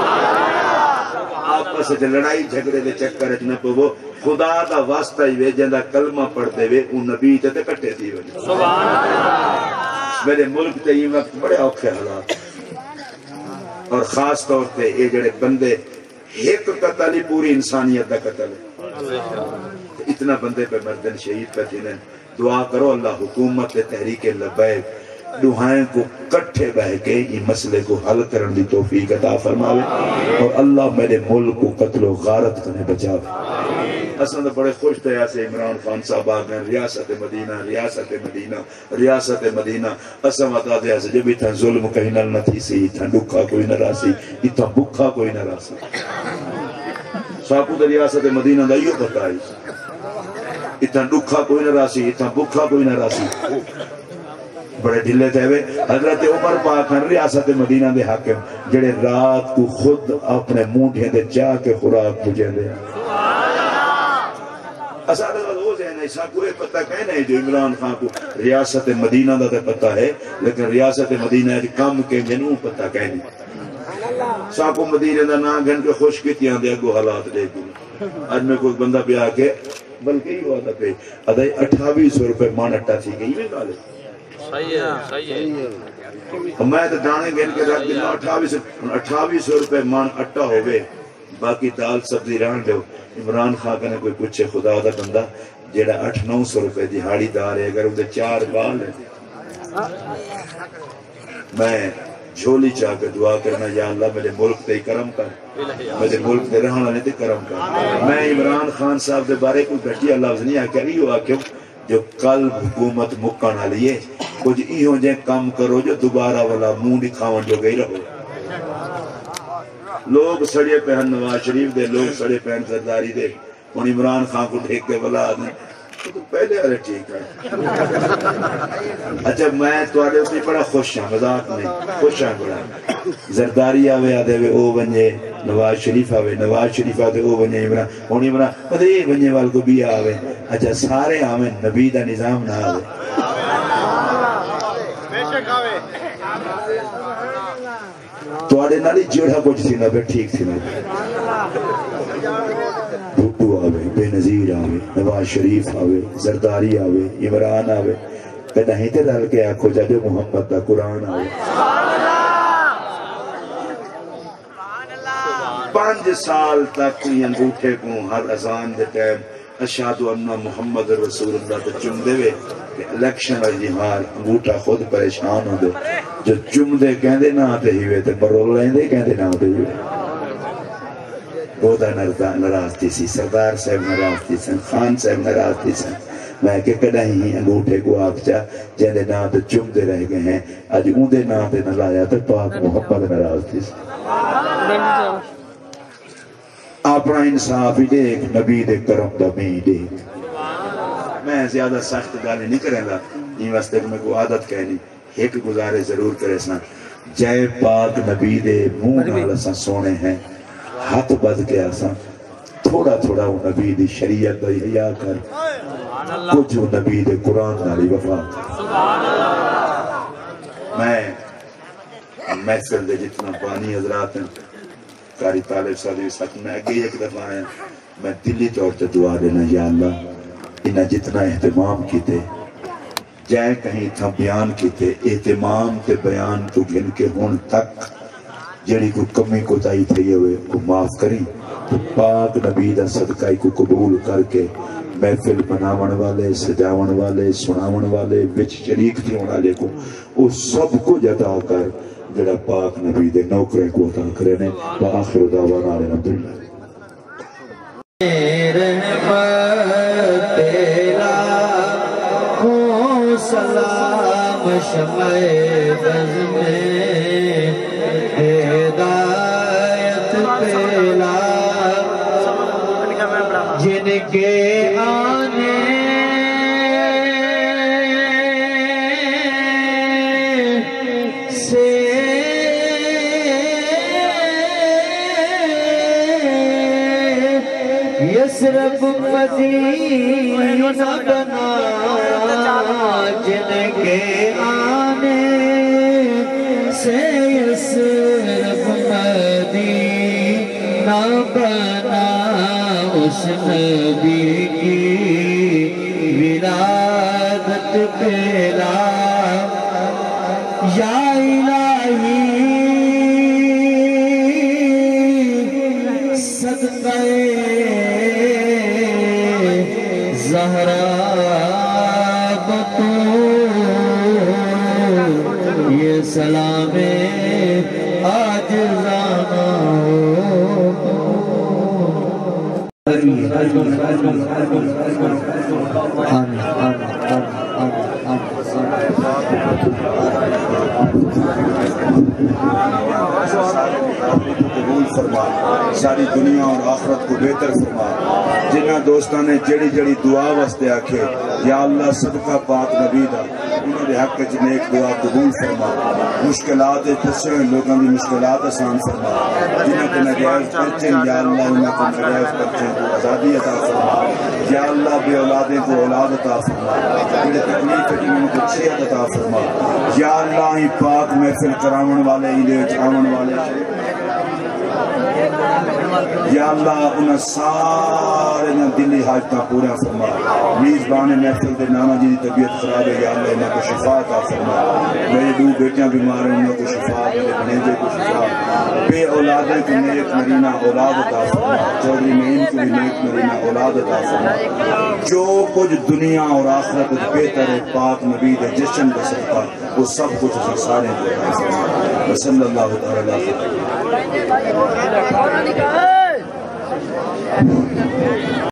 آپس سے لڑائی جھگڑے دے چکر اچ نہ پو خدا دا واسطہ ہی وے جندا کلمہ پڑھتے ہوئے ان نبی تے کٹے تھی وے. سبحان اللہ. میرے ملک تے یہ وقت بڑے اوکھے حالات اور خاص طور تے یہ جڑے بندے ایک قتل ہی پوری انسانیت دا قتل ہے. اتنا بندے پہ مردن شہید پہ تھے. دعا کرو اللہ حکومت تحریک لبیک دعائیں کو کٹھے بہ کے یہ مسئلے کو حل کرن دی توفیق عطا فرماوے اور اللہ میرے ملک کو قتل و غارت کرنے بچاوے. اصلا تو بڑے خوش تھے ایسے عمران خان صاحب آگئے ریاست مدینہ ریاست مدینہ ریاست مدینہ. اصلا بتا دیا سے جب اتنا ظلم کہیں نہ تھی سی اتنا ڈکھا کوئی نہ راسی اتنا بکھا کوئی نہ راسی. ساکو ریاست مدینہ دا یہ بتائی اتنا ڈکھا کوئی نہ راسی اتنا بکھا کوئی نہ راسی. بڑے ڈھلے تھے ہوئے حضرت عمر پاک ہیں ریاست مدینہ دے حاکم جڑے رات کو خود اپنے مونڈھے دے چاہ کے خوراک پوچھے دے. اسادہ ہو جائے نہیں ساکو یہ پتہ کہنا ہے جو عمران خان کو ریاست مدینہ دا تے پتہ ہے لیکن ریاست مدینہ دی کام کے جنوں پتہ کہنی. ساکو مدینہ دا نا گھن کے خوش کیتیاں دے گو حالات دے گو. آج میں کوئی بندہ پہ آکے بلکہ ہی ہوا تھا پہ ادائی 2800 روپے مان اٹھا تھی گئی میں کالے صحیح ہے. میں تو دانے گھن کے رکھ دینا 2800 روپے مان اٹھا ہوئے باقی دال سبزی رہن دے. عمران خان نے کوئی پوچھے خدا دا بندہ جیڑا 800-900 روپے دیہاڑی دار ہے اگر وہ 4 بال ہے میں جھولی چاہ کے دعا کرنا یا اللہ میرے ملک تے کرم کر میرے ملک تے رہنا نہیں تے کرم کر. میں عمران خان صاحب دے بارے کوئی گھٹیا لفظ نہیں آکے رہی ہوا کہ جو کل حکومت مکانا لیے کچھ ایہوں جائیں کام کرو جو دوبارہ والا منہ دکھاون جو گئی رہو. لوگ سڑے پہن نواز شریف دے لوگ سڑے پہن زرداری دے ان عمران خان کو ٹھیک کے بلا دیں تو پہلے آرے ٹھیک ہے. اچھا میں توڑے اسی بڑا خوش ہاں مذاق نہیں خوش ہاں بڑا زرداری آوے آدھے وے او بنجے نواز شریف آوے نواز شریف آدھے او بنجے عمران پدے بنجے وال کو بھی آوے. اچھا سارے آوے نبی دا نظام نہ آوے توڑے نالی جڑا کچھ تھی نہ پہ ٹھیک تھی نہ بھٹو آوے بے نظیر آوے نواز شریف آوے زرداری آوے عمران آوے پہ نہیں تے ڈال کے آنکھو جا جو محمد دا قرآن آوے. 5 سال تک یہ انگوٹھے کو ہر اذان دے ٹائم اشہدو انہ محمد رسول اللہ تے چم دے وے کہ الیکشن اور جہار انگوٹھا خود پریشان ہو دے جو چم دے کہندے نہ آتے ہی وے تے برول لیں دے کہندے نہ آتے ہی وے. بہتا نراز تھی سی سردار صاحب نراز تھی سن خان صاحب نراز تھی سن. میں کہ کڑا ہی انگوٹھے کو آگ چا جہنے نا تے چم دے رہ گئے ہیں آج اون دے نا تے نہ لایا تے پاک محمد نراز تھی سن. اپنا انصاف ہی دیکھ نبی دے کرم دا میں دیکھ. میں زیادہ سخت گالی نہیں کریں گا یہ واسطے کہ میں کو عادت کہنی ایک گزارے ضرور کرے سن. جے پاک نبی دے منہ نال اساں سونے ہیں ہاتھ بد کے اساں تھوڑا تھوڑا وہ نبی دی شریعت دا حیا کر کچھ وہ نبی دے قرآن نالی وفا میں محفل دے جتنا بانی حضرات ہیں قاری طالب صاحب ساتھ میں اگے ایک دفعہ آیا میں دلی طور تے دعا دینا یا اللہ انہاں جتنا اہتمام کیتے جائیں کہیں تھا بیان کیتے اہتمام تے بیان تو گن کے ہون تک جڑی کو کمی کو تائی تھے ہوئے کو معاف کریں تو پاک نبی دا صدقہ کو قبول کر کے محفل بناون والے سجاون والے سناون والے بچ شریک تھی والے کو وہ سب کو عطا کر جڑا پاک نبی دے نوکرے کو عطا کرنے وآخر دعوانا الحمدللہ سلام شمع بز میں ہدایت پہلا جن کے آنے سے یسرب مدینہ بنا جن کے آنے سے یسرب مدینہ بنا اس نبی کی ولادت پہلا یا الہی صدقہ زہرا یہ سلام آج زانا قبول فرما ساری دنیا اور آخرت کو بہتر فرما جنہ دوستان نے جڑی جڑی دعا واسطے آکھے یا اللہ صدقہ پاک نبی دا انہوں نے حق کے نیک دعا قبول فرما مشکلات پھنسے ہوئے لوگوں کی مشکلات آسان فرما جنہ کے نجائز پرچے یا اللہ انہوں کو نجائز پرچے کو آزادی عطا فرما یا اللہ بے اولادیں کو اولاد عطا فرما جنہیں تکلیف ہے جنہوں کو صحت عطا فرما یا اللہ ہی پاک محفل کراون والے ہی چاون والے یا اللہ انہیں سارے دلی حاجتاں پورا فرما میزبان محفل دے نانا جی دی طبیعت خراب ہے یا اللہ انہیں کو شفا عطا فرما میرے دو بیٹیاں بیمار ہیں انہیں کو شفا میرے بھنیجے کو شفا بے اولادیں کو نیک مرینہ اولاد عطا فرما چودھری معین کو بھی نیک مرینہ اولاد عطا فرما جو کچھ دنیا اور آخرت بہتر ہے پاک نبی دے جشن کا صدقہ وہ سب کچھ سارے عطا فرما صلی اللہ تعالی علیہ